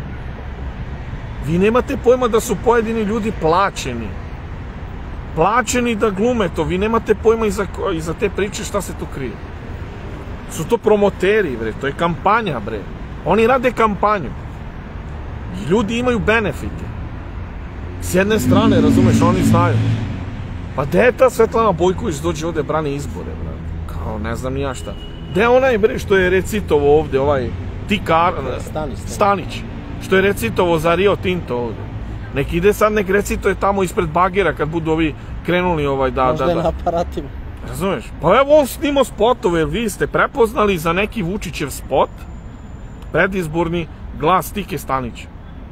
Vi nemate pojma da su pojedini ljudi plaćeni. Plaćeni da glume to. Vi nemate pojma iza te priče šta se tu krije. Su to promoteri, bre. To je kampanja, bre. Oni rade kampanju. I ljudi imaju benefite. S jedne strane, razumeš, oni znaju. Pa gde je ta Svetlana Bojković dođe ovde brani izbore, bre? Kao, ne znam ni ja šta. Gde je onaj, bre, što je recitovao ovde, ovaj Stanić, što je recitovao za Rio Tinto ovde. Nek ide sad, nek recituje tamo ispred bagera kad budu ovi krenuli da... Možda je na aparatima. Razumeš? Pa evo on snimao spotove, jer vi ste prepoznali za neki Vučićev spot, predizborni, glas Tike Stanića.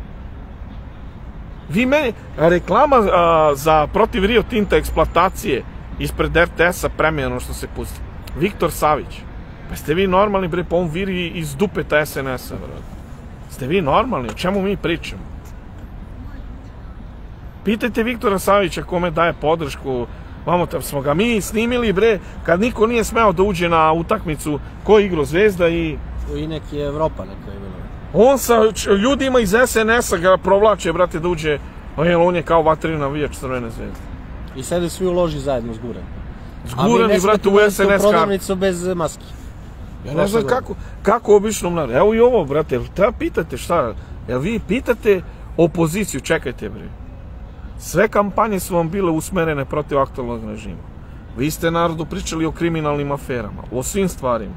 Vi meni, reklama za protiv Rio Tinta eksploatacije ispred RTS-a premijeno što se pusti. Viktor Savić. Pa ste vi normalni, bre, pa on viri iz dupeta SNS-a, brate. Ste vi normalni? O čemu mi pričamo? Pitajte Viktora Savića kome daje podršku. Vamo, smo ga mi snimili, bre, kad niko nije smeo da uđe na utakmicu ko je igrao Zvezda i... I neki Evropa neka je bilo. On sa ljudima iz SNS-a ga provlače, brate, da uđe, on je kao vatreni navijač Crvene Zvezde. I sede svi u loži zajedno s Guren. Zgurani, brate, u SNS kartu. U prodavnicu bez maski. Ja ne znam kako običnom narodu. Evo i ovo, brate, treba pitate šta? Jel vi pitate opoziciju, čekajte, bre. Sve kampanje su vam bile usmerene protiv aktualnog režima. Vi ste narodu pričali o kriminalnim aferama, o svim stvarima.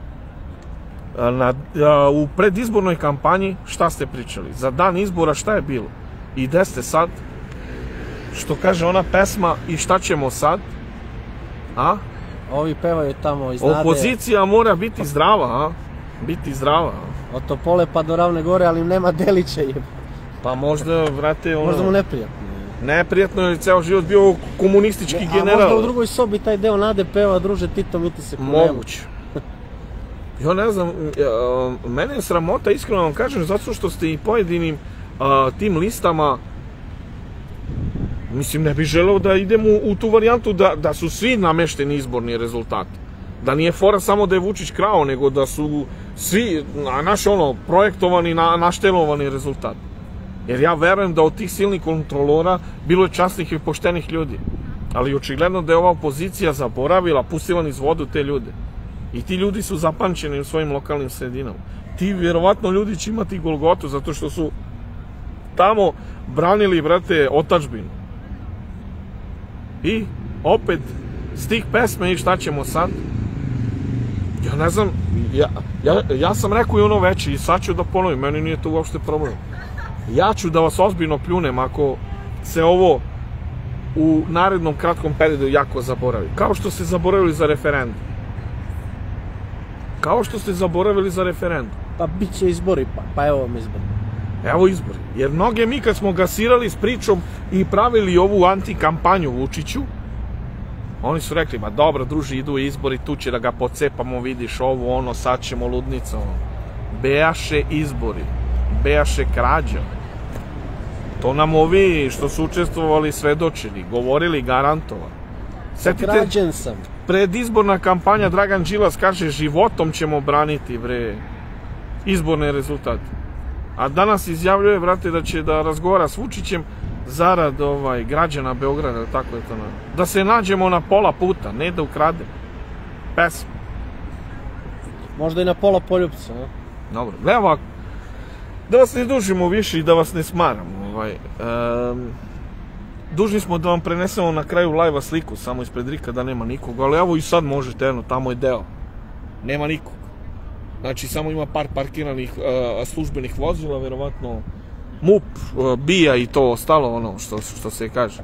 U predizbornoj kampanji šta ste pričali? Za dan izbora šta je bilo? I gde ste sad? Što kaže ona pesma, i šta ćemo sad? A? Ovi pevaju tamo iz Nade. Opozicija mora biti zdrava, a? Biti zdrava. Od Topole pa do Ravne Gore, ali nema Delića je. Pa možda, vrate, ono... Možda mu neprijatno. Neprijatno je ceo život bio komunistički general. A možda u drugoj sobi taj deo Nade peva, druže Tito, mi ti se kunemo. Moguće. Ja ne znam, mene je sramota, iskreno vam kažem, zato što ste i pojedinim tim listama, mislim, ne bih želeo da idemo u tu varijantu da su svi namešteni izborni rezultati. Da nije fora samo da je Vučić krao, nego da su svi projektovani, naštelovani rezultati. Jer ja verujem da od tih silnih kontrolora bilo je časnih i poštenih ljudi. Ali očigledno da je ova opozicija zaboravila, pustila niz vodu te ljude. I ti ljudi su zapamćeni u svojim lokalnim sredinama. Ti vjerovatno ljudi će imati golgotu zato što su tamo branili, brate, otadžbinu. I opet stih pesme i šta ćemo sad? Ja ne znam, ja sam rekao i ono veće i sad ću da ponovim, meni nije to uopšte problem. Ja ću da vas ozbiljno pljunem ako se ovo u narednom kratkom periodu jako zaboravi. Kao što ste zaboravili za referendum. Kao što ste zaboravili za referendum. Pa bit će izbori, pa evo vam izbori. Evo izbori. Jer mnoge mi kad smo gasirali s pričom i pravili ovu antikampanju Vučiću, oni su rekli, ma dobro, druži, idu izbori, tu će da ga pocepamo, vidiš ovo, ono, sad ćemo ludnica, ono. Bejaše izbori. Bejaše krađa. To nam ovi što su učestvovali svedočili, govorili, garantovali. Građan sam. Predizborna kampanja Dragan Đilas kaže životom ćemo braniti, bre, izborne rezultate. A danas izjavljuje, brate, da će da razgovara s Vučićem zarad građana Beograda, tako je to. Da se nađemo na pola puta, ne da ukrademo. Pesma. Možda i na pola poljupca, ne? Dobro, evo ovako. Da vas ne dužimo više i da vas ne smaramo. Dužni smo da vam prenesemo na kraju live-a sliku, samo ispred Rika da nema nikog, ali evo i sad možete, eno, tamo je deo. Nema nikog. Znači, samo ima par parkiranih službenih vozila, verovatno MUP, BIA i to ostalo, ono što se kaže.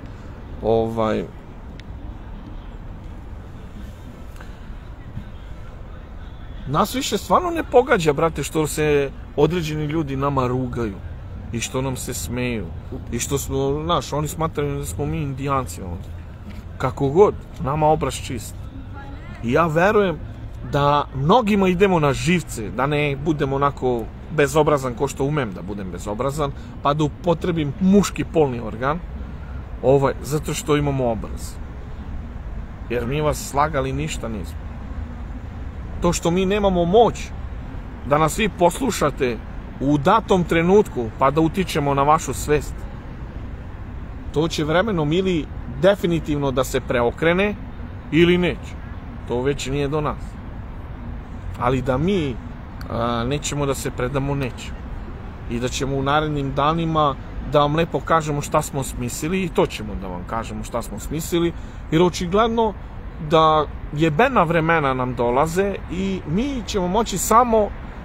Nas više stvarno ne pogađa, brate, što se određeni ljudi nama rugaju i što nam se smeju i što smo, znaš, oni smatraju da smo mi indijanci ovdje. Kako god, nama obraz čist. I ja verujem da mnogima idemo na živce, da ne budem onako bezobrazan ko što umem da budem bezobrazan, pa da upotrebim muški polni organ, zato što imamo obraz. Jer mi vas slagali ništa nismo. To što mi nemamo moć da nas svi poslušate u datom trenutku pa da utičemo na vašu svest, to će vremenom ili definitivno da se preokrene ili neće. To već nije do nas. Ali da mi nećemo da se predamo, nećemo. I da ćemo u narednim danima da vam lepo kažemo šta smo smislili, i to ćemo da vam kažemo šta smo smislili, jer očigledno da jebena vremena nam dolaze i mi ćemo moći samo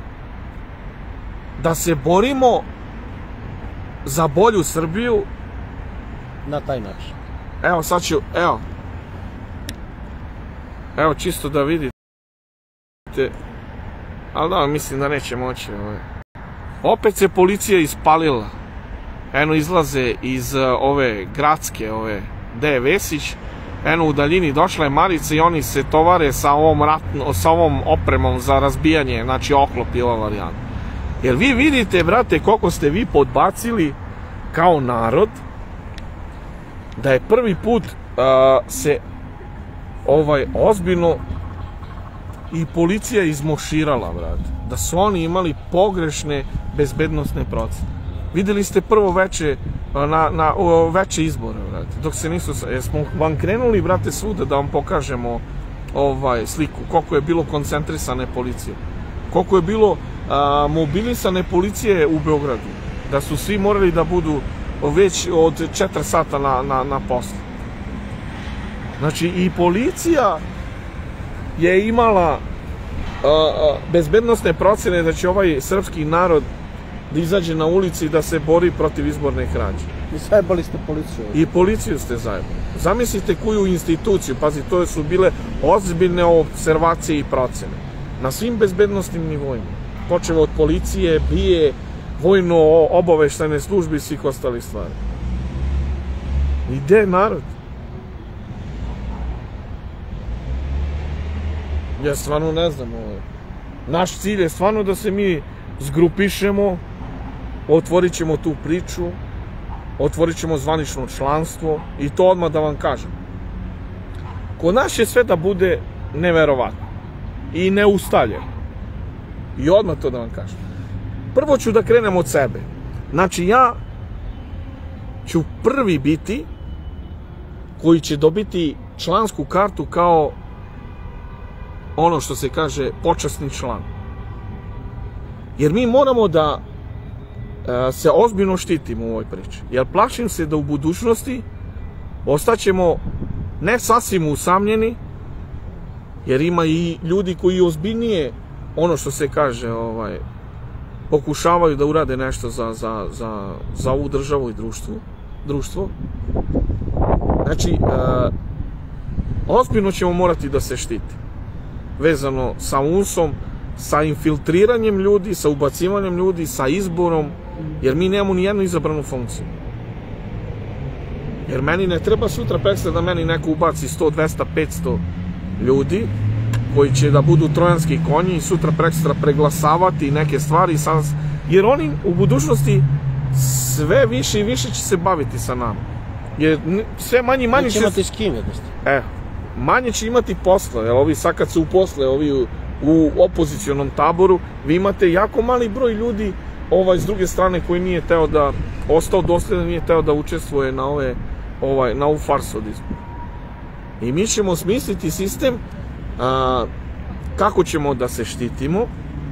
da se borimo za bolju Srbiju na taj način. Evo sad ću, evo čisto da vidite, ali da, mislim da neće moći. Opet se policija ispalila. Eno izlaze iz ove gradske, gde je Vesić. Eno u daljini došla je Marica i oni se tovare sa ovom opremom za razbijanje, znači oklop i ova varijanta. Jer vi vidite, brate, koliko ste vi podbacili kao narod, da je prvi put se ozbiljno i policija izmoširala, brate. Da su oni imali pogrešne bezbednosne procene. Videli ste prvo veće izbore, brate, dok se nisu... Smo vam krenuli, brate, svuda da vam pokažemo sliku, koliko je bilo koncentrisane policije, koliko je bilo mobilisane policije u Beogradu, da su svi morali da budu već od 4 sata na poslu. Znači, i policija je imala bezbednosne procene da će ovaj srpski narod da izađe na ulici i da se bori protiv izborne krađe. I zajebali ste policiju. I policiju ste zajebali. Zamislite koju instituciju, pazi, to su bile ozbiljne observacije i procene. Na svim bezbednostnim nivoima. Počeo od policije, BIA, vojno-obaveštajne službe i svih ostalih stvari. I gde je narod? Ja stvarno ne znam. Naš cilj je stvarno da se mi zgrupišemo, otvorit ćemo tu priču, otvorit ćemo zvanično članstvo i to odmah da vam kažem. Kod nas će sve da bude neverovatno i neustavljeno. I odmah to da vam kažem. Prvo ću da krenem od sebe. Znači, ja ću prvi biti koji će dobiti člansku kartu kao ono što se kaže počasni član. Jer mi moramo da se ozbiljno štitimo u ovoj priči. Jer plašim se da u budućnosti ostaćemo ne sasvim usamljeni, jer ima i ljudi koji ozbiljnije, ono što se kaže, pokušavaju da urade nešto za ovu državu i društvo. Znači, ozbiljno ćemo morati da se štiti. Vezano sa UNS-om, sa infiltriranjem ljudi, sa ubacivanjem ljudi, sa izborom, jer mi nemamo ni jednu izabranu funkciju. Jer meni ne treba sutra preksutra da meni neko ubaci 100, 200, 500 ljudi koji će da budu trojanski konji i sutra preksutra preglasavati neke stvari, jer oni u budućnosti sve više i više će se baviti sa nama. Jer sve manje i manje će... Neće imati s kim, jednostavno. Manje će imati posla, jer ovi sad kad se uposle, ovi u opozicionom taboru, vi imate jako mali broj ljudi s druge strane koji nije teo da, ostao dosljedan, nije teo da učestvuje na ovu farsu od izbora. I mi ćemo smisliti sistem kako ćemo da se štitimo,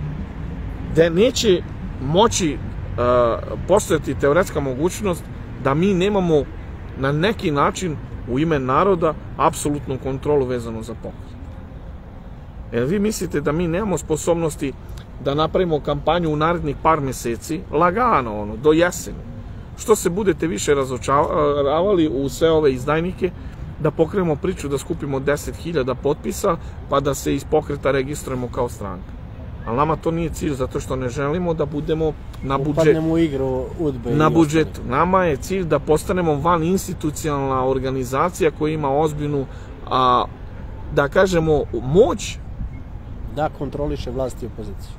da neće moći postojati teoretska mogućnost da mi nemamo na neki način u ime naroda apsolutnu kontrolu vezanu za pokret. Jer vi mislite da mi nemamo sposobnosti da napravimo kampanju u narednih par meseci, lagano, do jeseni. Što se budete više razočaravali u sve ove izdajnike, da pokrenemo priču da skupimo 10.000 potpisa, pa da se iz pokreta registrujemo kao stranka. Ali nama to nije cilj, zato što ne želimo da budemo na budžetu. Upadnemo u igru UDBE. Na budžetu. Nama je cilj da postanemo van institucionalna organizacija koja ima ozbiljnu, da kažemo, moć. Da kontroliše vlast i opoziciju.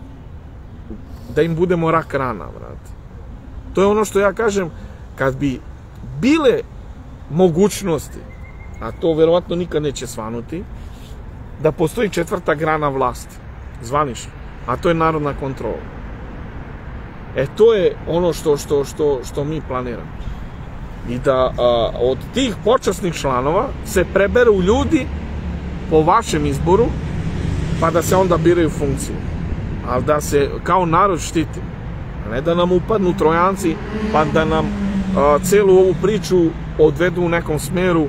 Da im budemo rak rana, brate. To je ono što ja kažem, kad bi bile mogućnosti, a to verovatno nikad neće svanuti, da postoji četvrta grana vlasti, zvanično, a to je narodna kontrola. To je ono što mi planiramo. I da od tih počasnih članova se preberu ljudi po vašem izboru, pa da se onda biraju funkcije. Ali da se kao narod štiti. A ne da nam upadnu trojanci, pa da nam celu ovu priču odvedu u nekom smeru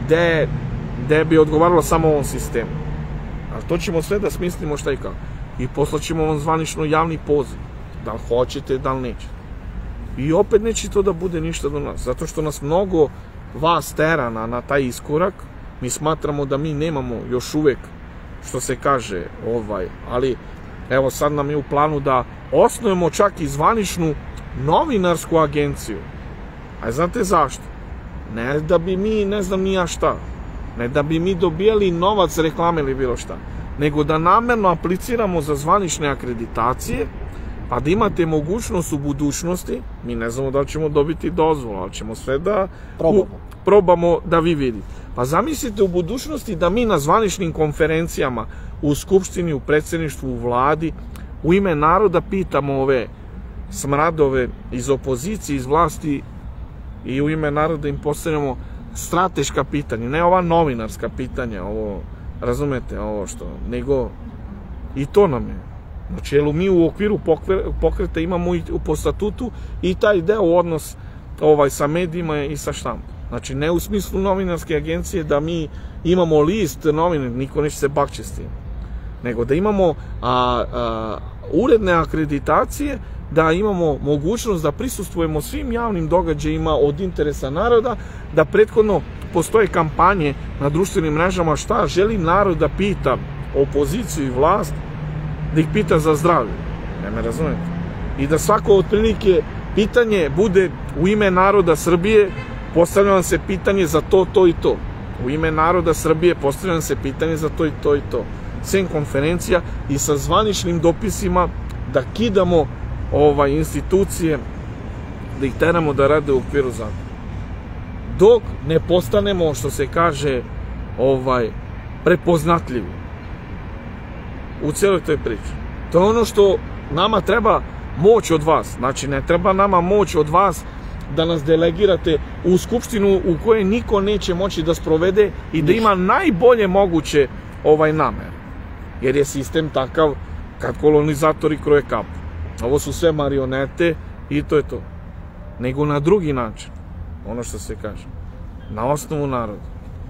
gde bi odgovaralo samo ovom sistemu. Ali to ćemo sve da smislimo šta i kako. I poslaćemo vam zvanično javni poziv. Da li hoćete, da li nećete. I opet neće to da bude ništa do nas. Zato što nas mnogo vas tera na taj iskorak. Mi smatramo da mi nemamo još uvek, što se kaže, ali evo sad nam je u planu da osnujemo čak i zvaničnu novinarsku agenciju. A znate zašto? Ne da bi mi, ne znam ni ja šta, ne da bi mi dobijali novac, reklame ili bilo šta, nego da namerno apliciramo za zvanične akreditacije, pa da imate mogućnost u budućnosti, mi ne znamo da li ćemo dobiti dozvolu, ali ćemo sve da probamo da vi vidite. Pa zamislite u budućnosti da mi na zvaničnim konferencijama u Skupštini, u predsjedništvu, u vladi, u ime naroda pitamo ove smradove iz opozicije, iz vlasti i u ime naroda im postavljamo strateška pitanja, ne ova novinarska pitanja, ovo, razumete, ovo što, nego i to nam je. Znači, jer mi u okviru pokreta imamo i po statutu i taj deo odnos sa medijima i sa štampom. Znači, ne u smislu novinarske agencije da mi imamo list novina, niko neće se bakće s tim, nego da imamo uredne akreditacije, da imamo mogućnost da prisustvujemo svim javnim događajima od interesa naroda, da prethodno postoje kampanje na društvenim mrežama šta želi narod da pita opoziciju i vlast, da ih pita za zdravlje. Ne me razumete? I da svako otprilike pitanje bude u ime naroda Srbije, postavlja vam se pitanje za to, to i to. U ime naroda Srbije postavlja vam se pitanje za to i to i to. Sem konferencija i sa zvaničnim dopisima da kidamo institucije, da ih teramo da rade u okviru zakona. Dok ne postanemo, što se kaže, prepoznatljivi u cijeloj toj priči. To je ono što nama treba moć od vas. Znači, ne treba nama moć od vas da nas delegirate u skupštinu u kojoj niko neće moći da sprovede i da ima najbolje moguće namere. Jer je sistem takav kad kolonizatori kroje kapu. Ovo su sve marionete i to je to. Nego na drugi način, ono što se kaže, na osnovu naroda.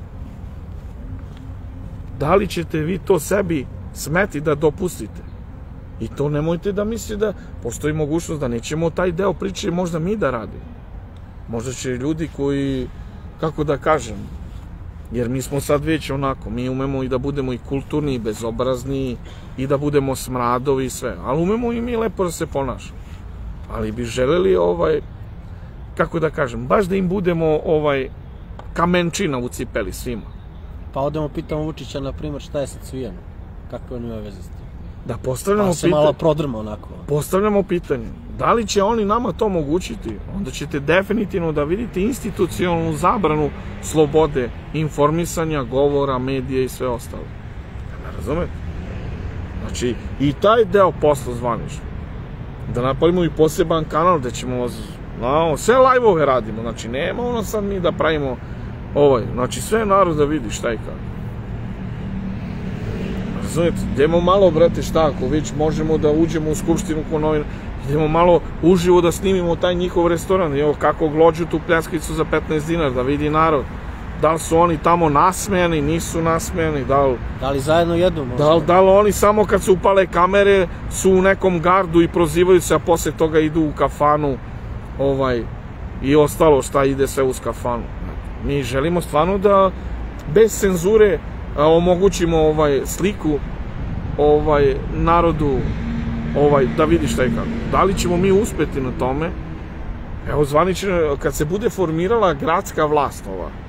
Da li ćete vi to sebi smeti da dopustite? I to nemojte da mislite da postoji mogućnost da nećemo taj deo priče možda mi da radimo. Možda će ljudi koji, kako da kažem, jer mi smo sad već onako, mi umemo i da budemo i kulturni i bezobrazni i da budemo smradovi i sve, ali umemo i mi lepo da se ponašamo. Ali bi želeli, kako da kažem, baš da im budemo kamenčina u cipeli svima. Pa odemo pitamo Vučića, na primjer, šta je sa Cvijanom? Kakve on ima veze s tim? Da postavljamo pitanje. Pa se malo prodrma onako. Postavljamo pitanje. Da li će oni nama to omogućiti? Onda ćete definitivno da vidite institucionalnu zabranu slobode, informisanja, govora, medija i sve ostalo. Ne razumete? Znači, i taj deo posla zvanično. da napravimo i poseban kanal gde ćemo sve live-ove radimo, znači nema ono sad mi da pravimo znači sve narod da vidi šta i kako. Razumijete, idemo malo, brate, šta, ako već možemo da uđemo u skupštinu ko novin, idemo malo uživo da snimimo taj njihov restoran, evo kako glođu tu pljeskavicu za 15 dinara, da vidi narod. Da li su oni tamo nasmejani, nisu nasmejani, da li zajedno jedu možda? Da li oni samo kad se upale kamere su u nekom gardu i prozivaju se, a posle toga idu u kafanu i ostalo šta ide sve uz kafanu. Mi želimo stvarno da bez cenzure omogućimo sliku narodu da vidi šta i kako. Da li ćemo mi uspeti na tome? Evo zvanično, kad se bude formirala gradska vlast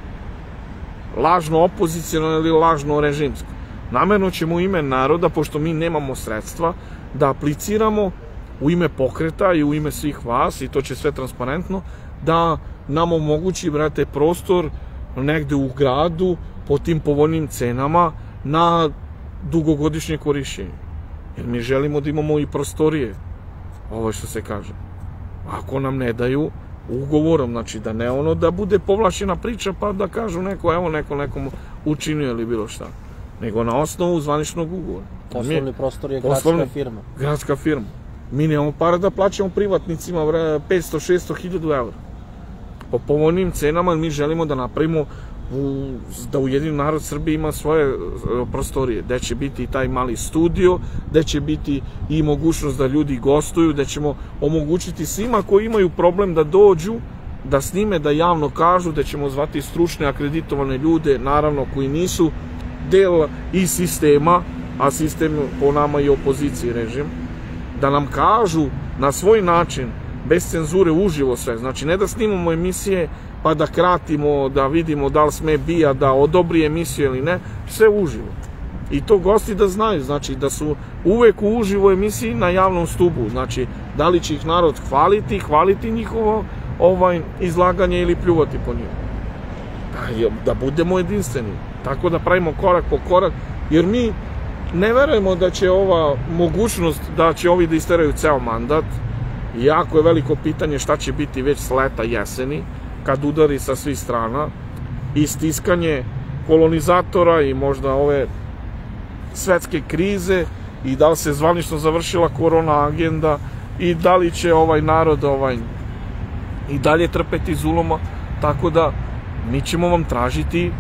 lažno opozicionalna ili lažno režimska, namerno ćemo u ime naroda, pošto mi nemamo sredstva, da apliciramo u ime pokreta i u ime svih vas, i to će sve transparentno, da nam omogući, brate, prostor negde u gradu po tim povoljnim cenama na dugogodišnje korišćenje. Jer mi želimo da imamo i prostorije, što se kaže. Ako nam ne daju, ugovorom, znači da ne ono da bude povlašćena priča pa da kažu neko, evo neko nekom učinio ili bilo šta, nego na osnovu zvaničnog ugovora. Poslovni prostor je gradska firma. Gradska firma. Mi nemamo para da plaćamo privatnicima 500-600.000 evra. Po povoljnim cenama mi želimo da napravimo da Ujedinjeni narod Srbije ima svoje prostorije, gde će biti i taj mali studio, gde će biti i mogućnost da ljudi gostuju, gde ćemo omogućiti svima koji imaju problem da dođu, da snime, da javno kažu, gde ćemo zvati stručne, akreditovane ljude, naravno koji nisu del i sistema, a sistem po nama i opozicije režim, da nam kažu na svoj način, bez cenzure, uživo sve. Znači, ne da snimamo emisije pa da kratimo, da vidimo da li sme bija da odobri emisiju ili ne, sve uživo. I to gosti da znaju, znači da su uvek u uživo emisiji na javnom stubu, znači da li će ih narod hvaliti njihovo izlaganje ili pljuvati po njih. Da budemo jedinstveni, tako da pravimo korak po korak, jer mi ne verujemo da će ova mogućnost da će ovi da isteraju ceo mandat. Jako je veliko pitanje šta će biti već s leta jeseni, kad udari sa svih strana, i stiskanje kolonizatora i možda ove svetske krize, i da li se zvanično završila korona agenda, i da li će narod i dalje trpeti zuluma. Tako da mi ćemo vam tražiti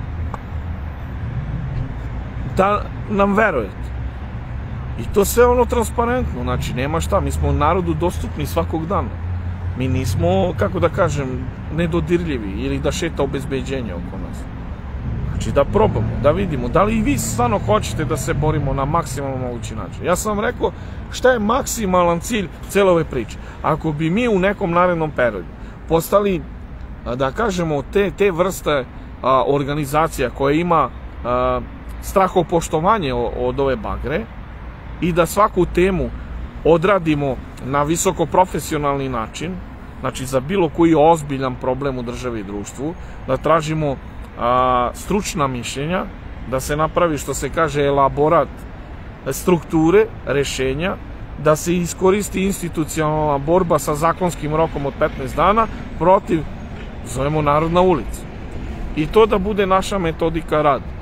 da nam verujete. I to sve transparentno, znači nema šta, mi smo narodu dostupni svakog dana. Mi nismo, kako da kažem, nedodirljivi ili da šeta obezbeđenje oko nas. Znači da probamo, da vidimo, da li i vi stvarno hoćete da se borimo na maksimalno mogući način. Ja sam vam rekao šta je maksimalan cilj cele ove priče. Ako bi mi u nekom narednom periodu postali, da kažemo, te vrste organizacija koja ima strahopoštovanje od ove bagre, i da svaku temu odradimo na visoko profesionalni način, znači za bilo koji ozbiljan problem u državi i društvu, da tražimo stručna mišljenja, da se napravi, što se kaže, elaborat strukture, rešenja, da se iskoristi institucionalna borba sa zakonskim rokom od 15 dana protiv, zovemo, narod na ulici. I to da bude naša metodika rada.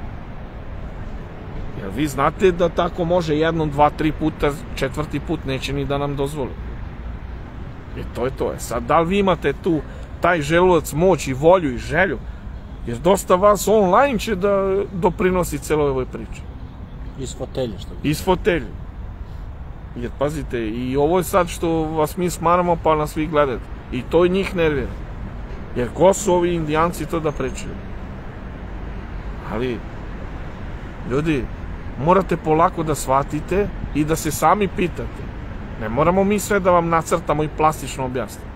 Jer vi znate da tako može jednom, 2, 3 puta, 4. put neće ni da nam dozvoli. To je to. Sad, da li vi imate tu taj želudac, moć i volju i želju, jer dosta vas online će da doprinosi celoj ovoj priči. Iz fotelje, što bi? Iz fotelje. Jer, pazite, i ovo je sad što vas mi smaramo, pa nas vi gledate. I to i njih nervira. Jer ko su ovi indijanci to da pričaju? Ali, ljudi, morate polako da shvatite i da se sami pitate. Ne moramo mi sve da vam nacrtamo i plastično objasnimo.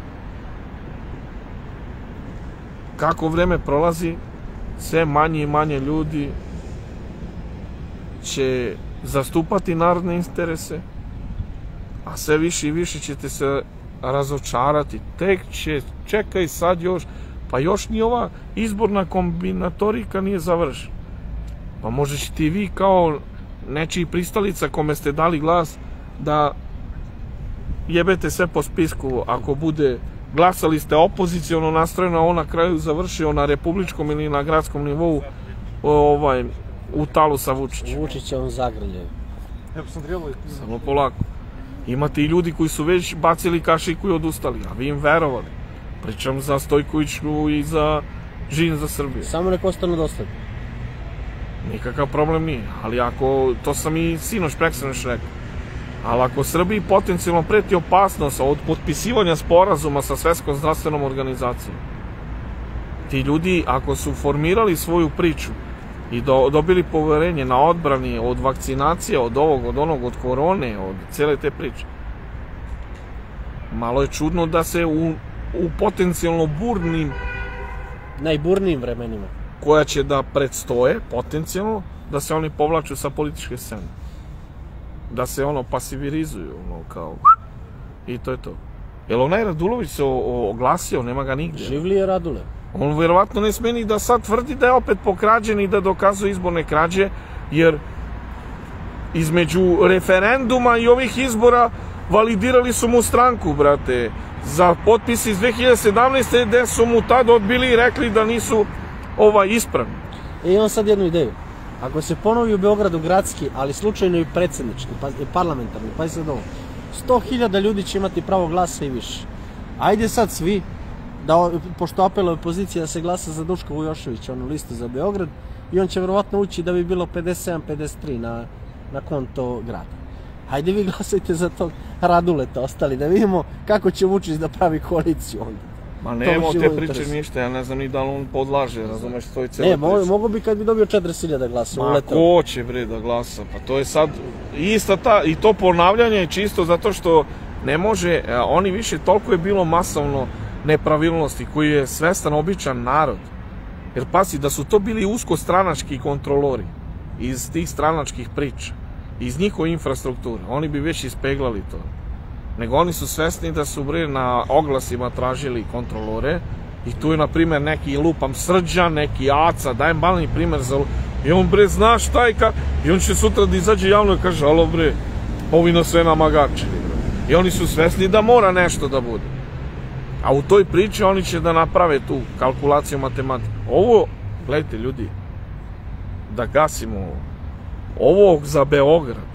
Kako vreme prolazi, sve manje i manje ljudi će zastupati narodne interese, a sve više i više ćete se razočarati. Tek će, čekaj sad još, pa još ni ova izborna kombinatorika nije završena. Pa možda ćete i vi kao nečiji pristalica kome ste dali glas da jebete sve po spisku, ako bude glasali ste opoziciono nastrojeno, on na kraju završio na republičkom ili na gradskom nivou u talu sa Vučićem. Vučića on zagrljaju. Samo polako. Imate i ljudi koji su već bacili kašiku i odustali, a vi im verovali. Pričam za Stojkoviću i za Žin za Srbiju. Samo nek ostanu dosledni. Nikakav problem nije, ali ako, to sam i sinoć preksinoć rekao, ali ako Srbiji potencijalno preti opasnost od potpisivanja sporazuma sa Svetskom zdravstvenom organizacijom, ti ljudi ako su formirali svoju priču i dobili poverenje na odbrani od vakcinacije, od ovog, od onog, od korone, od cijele te priče, malo je čudno da se u potencijalno burnim, najburnijim vremenima koja će da predstoje, potencijalno, da se oni povlaču sa političke scene. Da se pasivirizuju, kao... I to je to. Jel onaj Radulović se oglasio, nema ga nigdje. Živ li je Radule? On vjerovatno ne sme ni da sad tvrdi da je opet pokrađen i da dokazuje izborne krađe, jer između referenduma i ovih izbora validirali su mu stranku, brate, za potpis iz 2017. gde su mu tad odbili i rekli da nisu ispravni. Imam sad jednu ideju. Ako se ponovi u Beogradu gradski, ali slučajno i predsjednički, parlamentarni, pa je sad ovo, 100.000 ljudi će imati pravo glasa i više. Ajde sad svi, pošto apeluje opozicija da se glasa za Duška Vujoševića, onu listu za Beograd, i on će vjerovatno ući da bi bilo 57-53 na konto grada. Hajde vi glasajte za tog Raduleta, ostali, da vidimo kako će Vučić da pravi koaliciju onda. Ma nema te priče ništa, ja ne znam ni da li on podlaže, razumeš, to je cijela priča. Ne, mogo bi kad bi dobio 40.000 glasa. Ma ko će bre da glasa, pa to je sad ista ta, i to ponavljanje je čisto zato što ne može, oni više, toliko je bilo masovno nepravilnosti koji je svestan običan narod. Jer pasi, da su to bili uskostranački kontrolori iz tih stranačkih priča, iz njihove infrastrukture, oni bi već ispeglali to. Nego oni su svesni da su bre na oglasima tražili kontrolore i tu je na primjer neki lupam Srđan, neki Aca, dajem balni primjer za i on bre zna šta je i on će sutra da izađe javno i kaže alo bre, ovi nas sve namagačili. I oni su svesni da mora nešto da bude. A u toj priči oni će da naprave tu kalkulaciju matematike. Ovo, gledajte ljudi, da gasimo ovo za Beograd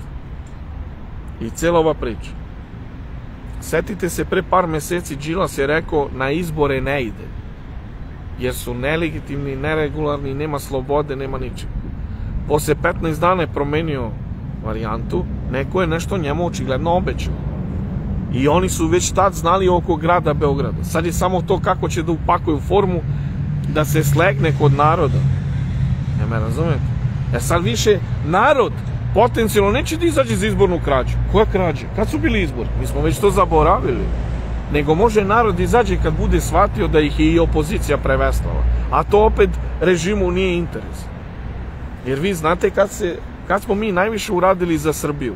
i cijela ova priča. Setite se, pre par meseci Đilas je rekao na izbore ne ide. Jer su nelegitimni, neregularni, nema slobode, nema ničega. Posle 15 dana je promenio varijantu, neko je nešto njemu očigledno obećao. I oni su već tad znali oko grada Beograda. Sad je samo to kako će da upakuju formu da se slegne kod naroda. Ne me razumete? Sad više narod potencijalno neće da izađe za izbornu krađu. Koja krađa? Kad su bili izbori? Mi smo već to zaboravili. Nego može narod da izađe kad bude shvatio da ih je i opozicija preveslala. A to opet režimu nije interes. Jer vi znate kad smo mi najviše uradili za Srbiju.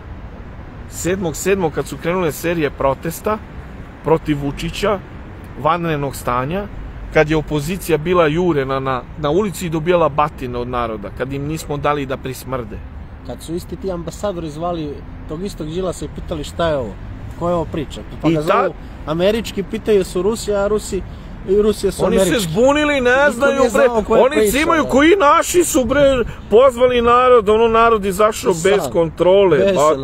7.7. kad su krenule serije protesta protiv Vučića, vanrednog stanja, kad je opozicija bila jurena na ulici i dobijala batine od naroda, kad im nismo dali da prismrde. Kad su isti ti ambasadori zvali tog istog Đilasa i pitali šta je ovo, koja je ovo priča, pa ga zovu američki, pitaju su Rusija, a Rusija su američki. Oni se zbunili, ne znaju bre, oni cimaju koji naši su bre pozvali narod, narod izašao bez kontrole,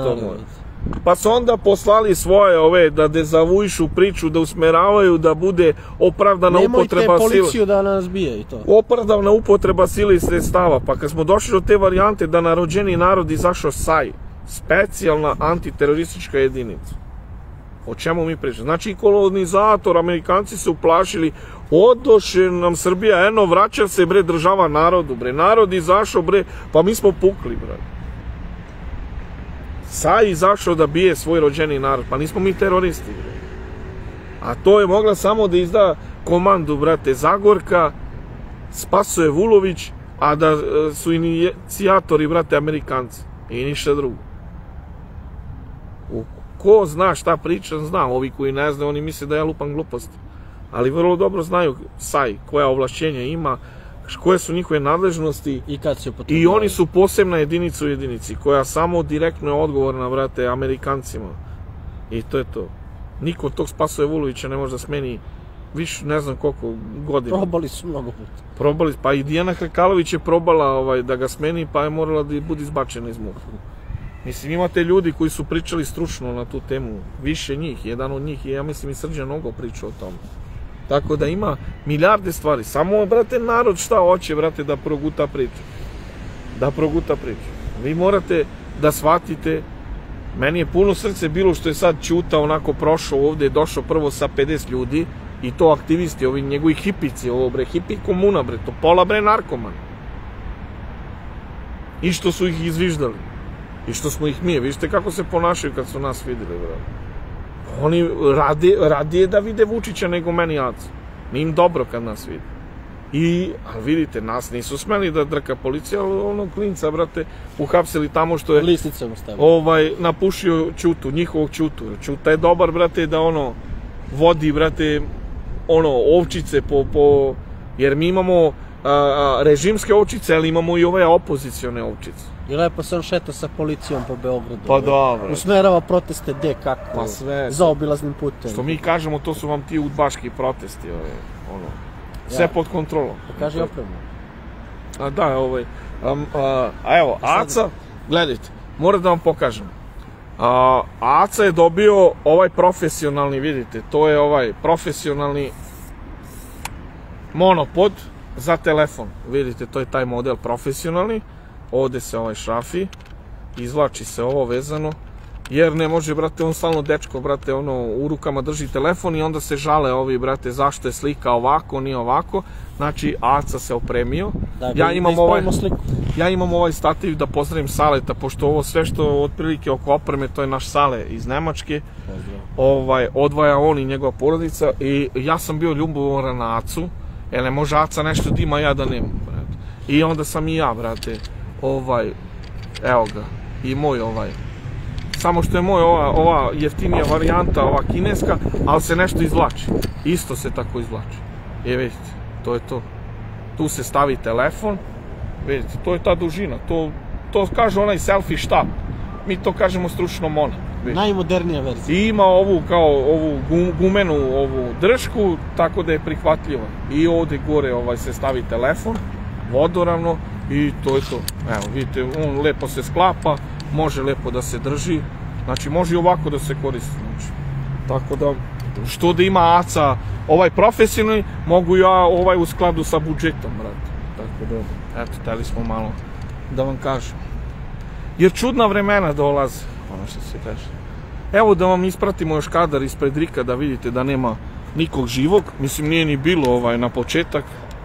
pa su onda poslali svoje da dezavuišu priču, da usmeravaju da bude opravdana upotreba sile. Nemojte policiju da nas bije i to. Opravdana upotreba sile i sredstava, pa kad smo došli do te varijante da narođeni narod izašao SAJ, specijalna antiteroristička jedinica. O čemu mi pričamo? Znači kolonizator, Amerikanci su uplašili, odoše nam Srbija, eno vraća se bre država narodu, bre, narod izašao bre, pa mi smo pukli bre. SAJ izašao da bije svoj rođeni narod, pa nismo mi teroristi. A to je mogla samo da izda komandu, brate, Zagorka, Spasoje Vulović, a da su inicijatori, brate, Amerikanci. I ništa drugo. Ko zna šta pričam, znam. Ovi koji ne znaju, oni misle da ja lupam gluposti. Ali vrlo dobro znaju SAJ, koja ovlašćenja ima, koje su njihove nadležnosti i oni su posebna jedinica u jedinici koja samo direktno je odgovorna, brate, Amerikancima. I to je to. Niko od tog Spasoje Vulovića ne može da smeni više, ne znam koliko godina. Probali su mnogo puta. Probali, pa i Dijana Hrkalović je probala da ga smeni, pa je morala da bude izbačena iz MUP. Mislim, imate ljudi koji su pričali stručno na tu temu, više njih, jedan od njih je, ja mislim, i Srđan Nogo pričao o tome. Tako da ima milijarde stvari, samo, brate, narod šta hoće, brate, da proguta priču. Da proguta priču. Vi morate da shvatite, meni je puno srce bilo što je sad Ćuta onako prošao ovde, je došao prvo sa 50 ljudi, i to aktivisti, ovi njegovi hipici, ovo bre, hipi komuna bre, to pola bre narkoman. I što su ih izviždali. I što smo ih mi, vidite kako se ponašaju kad su nas videli, brate. Oni radije da vide Vučića nego meni Acu. Nije im dobro kad nas vidi. Ali vidite, nas nisu smeli da drka policija, ali onog klinca, brate, uhapsili tamo što je lisnice mu stavili. Napušio Ćutu, njihovog Ćutu. Ćuta je dobar, brate, da vodi, brate, ovčice jer mi imamo režimske ovčice, ali imamo i ove opozicione ovčice. I lepo se on šeta sa policijom po Beogradu. Pa dobro. Usmerava proteste gde, kako, pa sve, zaobilaznim putem. Što mi kažemo, to su vam ti udbaški protesti, sve pod kontrolom. Pokaži opremu. Evo, Aca, gledajte, moram da vam pokažem. Aca je dobio ovaj profesionalni, vidite, to je ovaj profesionalni monopod za telefon. Vidite, to je taj model profesionalni. Ovde se ovaj šrafi, izvlači se ovo vezano, jer ne može, brate, on stalno dečko, brate, u rukama drži telefon i onda se žale ovi, brate, zašto je slika ovako, nije ovako. Znači, Aca se opremio. Ja imam ovaj stativ da pozdravim Saleta, pošto ovo sve što otprilike oko opreme, to je naš Sale iz Nemačke. Odvaja on i njegova porodica i ja sam bio ljubomoran na Acu, jer ne može Aca nešto da ima, ja da nemam, brate. I onda sam i ja, brate, evo ga, i moj samo što je moj ova jeftinija varijanta, ova kineska, ali se nešto izvlači. Isto se tako izvlači. Vidite, to je to. Tu se stavi telefon, vidite, to je ta dužina. To kaže onaj selfie štab. Mi to kažemo stručno mona. Najmodernija verzija. I ima ovu gumenu držku, tako da je prihvatljiva. I ovde gore se stavi telefon, vodoravno, i to je to. Evo, vidite, on lepo se sklapa, može lepo da se drži, znači može i ovako da se koristi. Tako da, što da ima Aca ovaj profesionalni, mogu ja u skladu sa budžetom, brate. Tako da, eto, hteli smo malo da vam kažem. Jer čudna vremena dolaze, ono što se kaže. Evo da vam ispratimo još kadar ispred Rika, da vidite da nema nikog živog, mislim nije ni bilo na početak.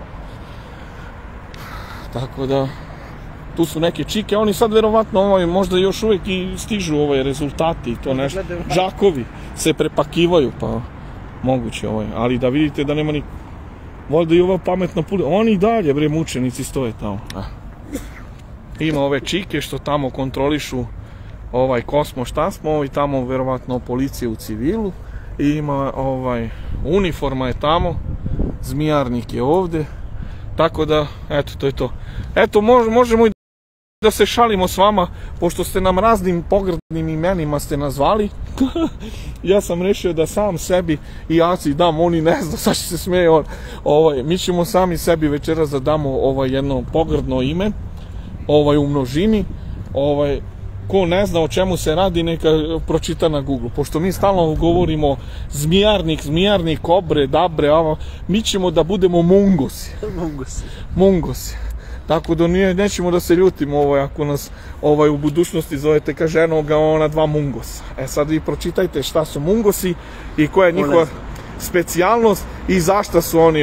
Tako da, tu su neke čike, oni sad verovatno možda još uvek i stižu rezultati i to nešto. Džakovi se prepakivaju, pa moguće ali da vidite da nema niko. Valjda i ova pametna pulja, oni i dalje, bre, mučenici stoje tamo. Ima ove čike što tamo kontrolišu kosmos, šta smo, i tamo verovatno policija u civilu, i ima uniforma je tamo, zmijarnik je ovde. Tako da, eto, to je to. Eto, možemo i da se šalimo s vama, pošto ste nam raznim pogrdnim imenima ste nazvali. Ja sam rešio da sam sebi i Aci dam, oni ne zna, sad će se smeje on. Mi ćemo sami sebi večeras da damo jedno pogrdno ime, u množini. Ko ne zna o čemu se radi, neka pročita na Google. Pošto mi stalno govorimo zmijarnik, kobre, dabre, mi ćemo da budemo mungosi. Mungosi. Tako da nećemo da se ljutimo ako nas u budućnosti zovete, kaže enoga ona dva mungosa. Sad vi pročitajte šta su mungosi i koja je njihova specijalnost i zašta su oni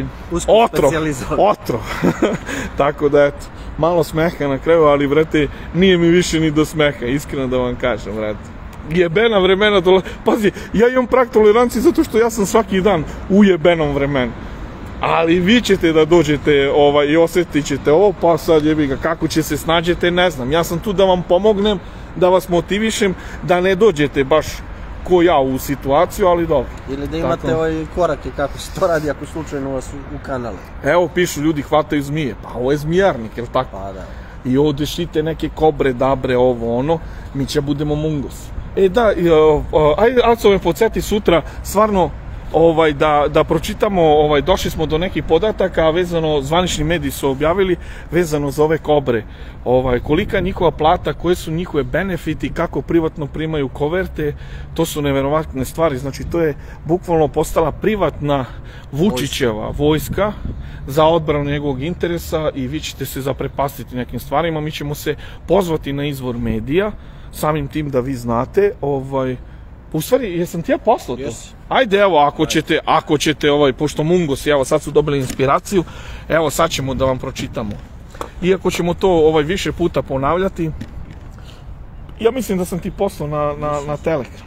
otrov. Tako da, eto, malo smeha na kraju, ali, brate, nije mi više ni do smeha, iskreno da vam kažem, brate. Jebena vremena dolaze. Pazi, ja imam prag tolerancije zato što ja sam svaki dan u jebenom vremenu. Ali vi ćete da dođete i osjetit ćete ovo, pa sad jebi ga, kako će se snađete, ne znam. Ja sam tu da vam pomognem, da vas motivišem, da ne dođete baš ko ja u situaciju, ali dobro. Ili da imate korake kako se to radi ako slučajno vas ukanale. Evo, pišu ljudi, hvataju zmije. Pa ovo je zmijarnik, je li tako? Pa da. I ovde štite neke kobre, dabre, ovo, ono. Mi će budemo mungosi. Da, ajde Aco me podsjeti sutra, stvarno, da pročitamo, došli smo do nekih podataka vezano, zvanični mediji su objavili vezano za ove kobre, kolika je njihova plata, koje su njihove benefiti, kako privatno primaju koverte, to su neverovatne stvari, znači to je bukvalno postala privatna Vučićeva vojska za odbranu njegovog interesa i vi ćete se zaprepastiti nekim stvarima, mi ćemo se pozvati na izvor medija, samim tim da vi znate, u stvari, jesam ti ja poslao to? Yes. Ajde, evo, ako ćete, pošto Mungos, evo, sad su dobili inspiraciju, evo, sad ćemo da vam pročitamo. Iako ćemo to više puta ponavljati, ja mislim da sam ti poslao na Telegram.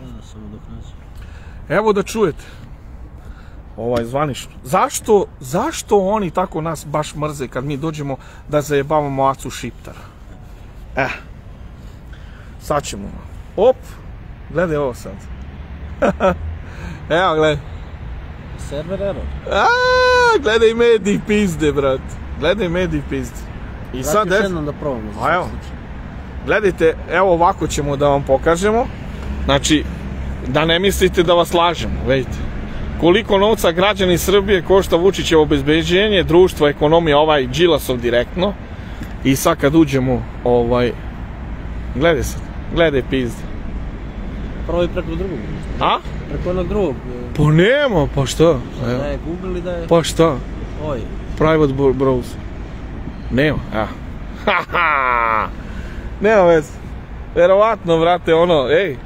Evo da čujete, zvanično. Zašto oni tako nas baš mrze kad mi dođemo da zajebavamo Acu Šiptara? Sad ćemo. Op! Gledaj ovo sad. Evo, gledaj. Server error. Gledaj mediji pizde, brat. Gledaj mediji pizde. I sad, da probamo. Evo. Gledajte, evo ovako ćemo da vam pokažemo. Znači, da ne mislite da vas lažemo, vidite. Koliko novca građani Srbije košta Vučićevo obezbeđenje, društvo, ekonomija, Đilasov direktno. I sad kad uđemo, gledaj sad, gledaj pizde. Prvo i preko drugog. A? Preko onog drugog. Pa nema, pa šta? Da je Google i da je... Pa šta? Oj. Private browser. Nema, Haha! Nema veze. Verovatno, vrate, ej.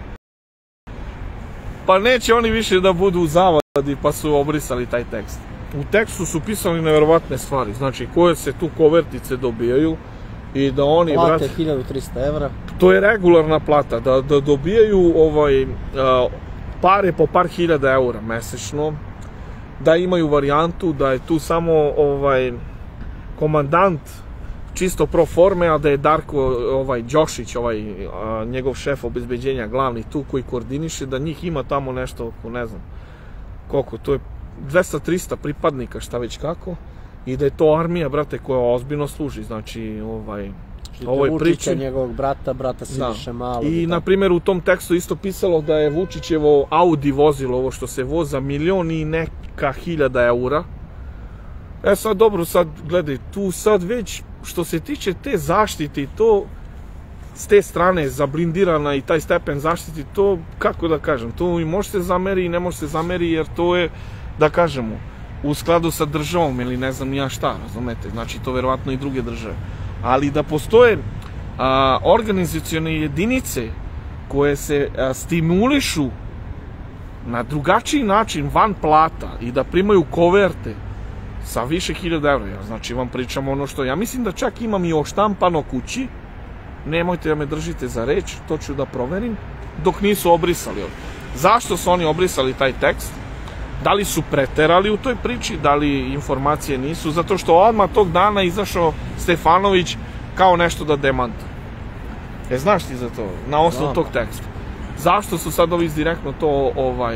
Pa neće oni više da budu u zavadi pa su obrisali taj tekst. U tekstu su pisali neverovatne stvari, znači koje se tu kovertice dobijaju i da oni... Plate 1300 evra. To je regularna plata, da dobijaju pare po par hiljada eura mesečno, da imaju varijantu, da je tu samo komandant čisto pro forme, a da je Darko Đošić, njegov šef obezbeđenja glavni tu koji koordiniše, da njih ima tamo nešto oko, ne znam koliko, to je 200-300 pripadnika, šta već kako, i da je to armija, brate, koja ozbiljno služi, znači, ovoj priči. Vučića, njegovog brata Siniše Malog. I, na primjer, u tom tekstu isto pisalo da je Vučićevo Audi vozilo, ovo što se voza, 1.000.000 i neka hiljada eura. Sad, dobro, sad, gledaj, tu sad već, što se tiče te zaštite i to, s te strane zablindirana i taj stepen zaštiti, to, kako da kažem, to i može se zameri i ne može se zameri, jer to je, da kažemo, u skladu sa državom ili ne znam ni ja šta, razumete, znači to verovatno i druge države. Ali da postoje organizacione jedinice koje se stimulišu na drugačiji način van plata i da primaju koverte sa više hiljada evra, ja znači vam pričam ono što ja mislim da čak imam i oštampano kući, nemojte da me držite za reč, to ću da proverim, dok nisu obrisali. Zašto su oni obrisali taj tekst? Da li su preterali u toj priči, da li informacije nisu, zato što odmah tog dana izašao Stefanović kao nešto da demantuje. Znaš ti za to, na osnovu tog teksta. Zašto su sad ovi direktno to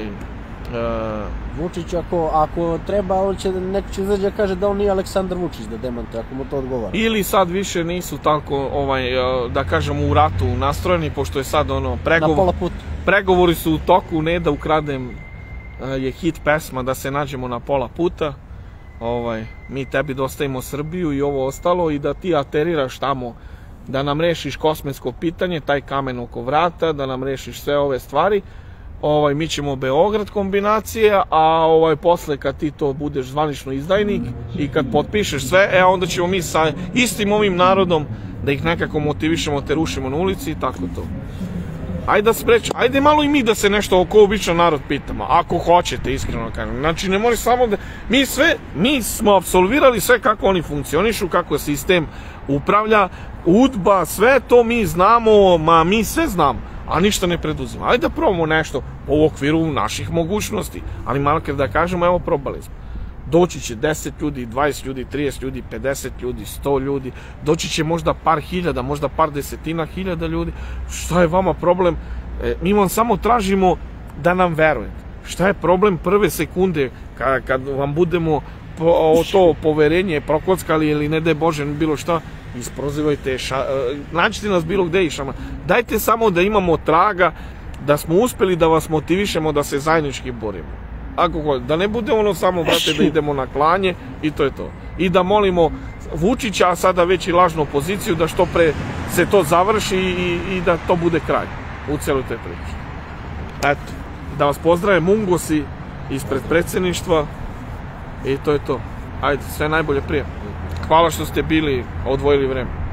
Vučić, ako treba, on će neko će izađe kaže da on nije Aleksandar Vučić da demantuje, ako mu to odgovara. Ili sad više nisu tako, da kažem, u ratu nastrojeni, pošto je sad na pola puta. Pregovori su u toku, ne da ukradem je hit pesma da se nađemo na pola puta, mi tebi dostavimo Srbiju i ovo ostalo i da ti ateriraš tamo, da nam rešiš kosmetsko pitanje, taj kamen oko vrata, da nam rešiš sve ove stvari, mi ćemo Beograd kombinacije, a posle kad ti to budeš zvanično izdajnik i kad potpišeš sve, onda ćemo mi sa istim ovim narodom da ih nekako motivišemo, te rušimo na ulici i tako to. Ajde malo i mi da se nešto oko običan narod pitamo, ako hoćete, iskreno kažem. Znači, ne može samo da... Mi smo apsolvirali sve kako oni funkcionišu, kako sistem upravlja, UDBA, sve to mi znamo, mi sve znamo, a ništa ne preduzima. Ajde da probamo nešto u okviru naših mogućnosti, ali makar da kažemo, evo, probali smo. Doći će 10 ljudi, 20 ljudi, 30 ljudi, 50 ljudi, 100 ljudi, doći će možda par hiljada, možda par desetina hiljada ljudi. Šta je vama problem? Mi vam samo tražimo da nam verujete. Šta je problem prve sekunde kad vam budemo to poverenje prokockali ili ne daj Bože bilo šta, isprozivajte, nađite nas bilo gde i šama. Dajte samo da imamo traga da smo uspjeli da vas motivišemo da se zajednički borimo. Da ne bude ono samo, brate, da idemo na klanje i to je to. I da molimo Vučića, a sada već i lažnu opoziciju, da što pre se to završi i da to bude kraj u cijeloj te priči. Eto, da vas pozdrave mungosi ispred predsjedništva i to je to. Ajde, sve najbolje prije. Hvala što ste bili, odvojili vreme.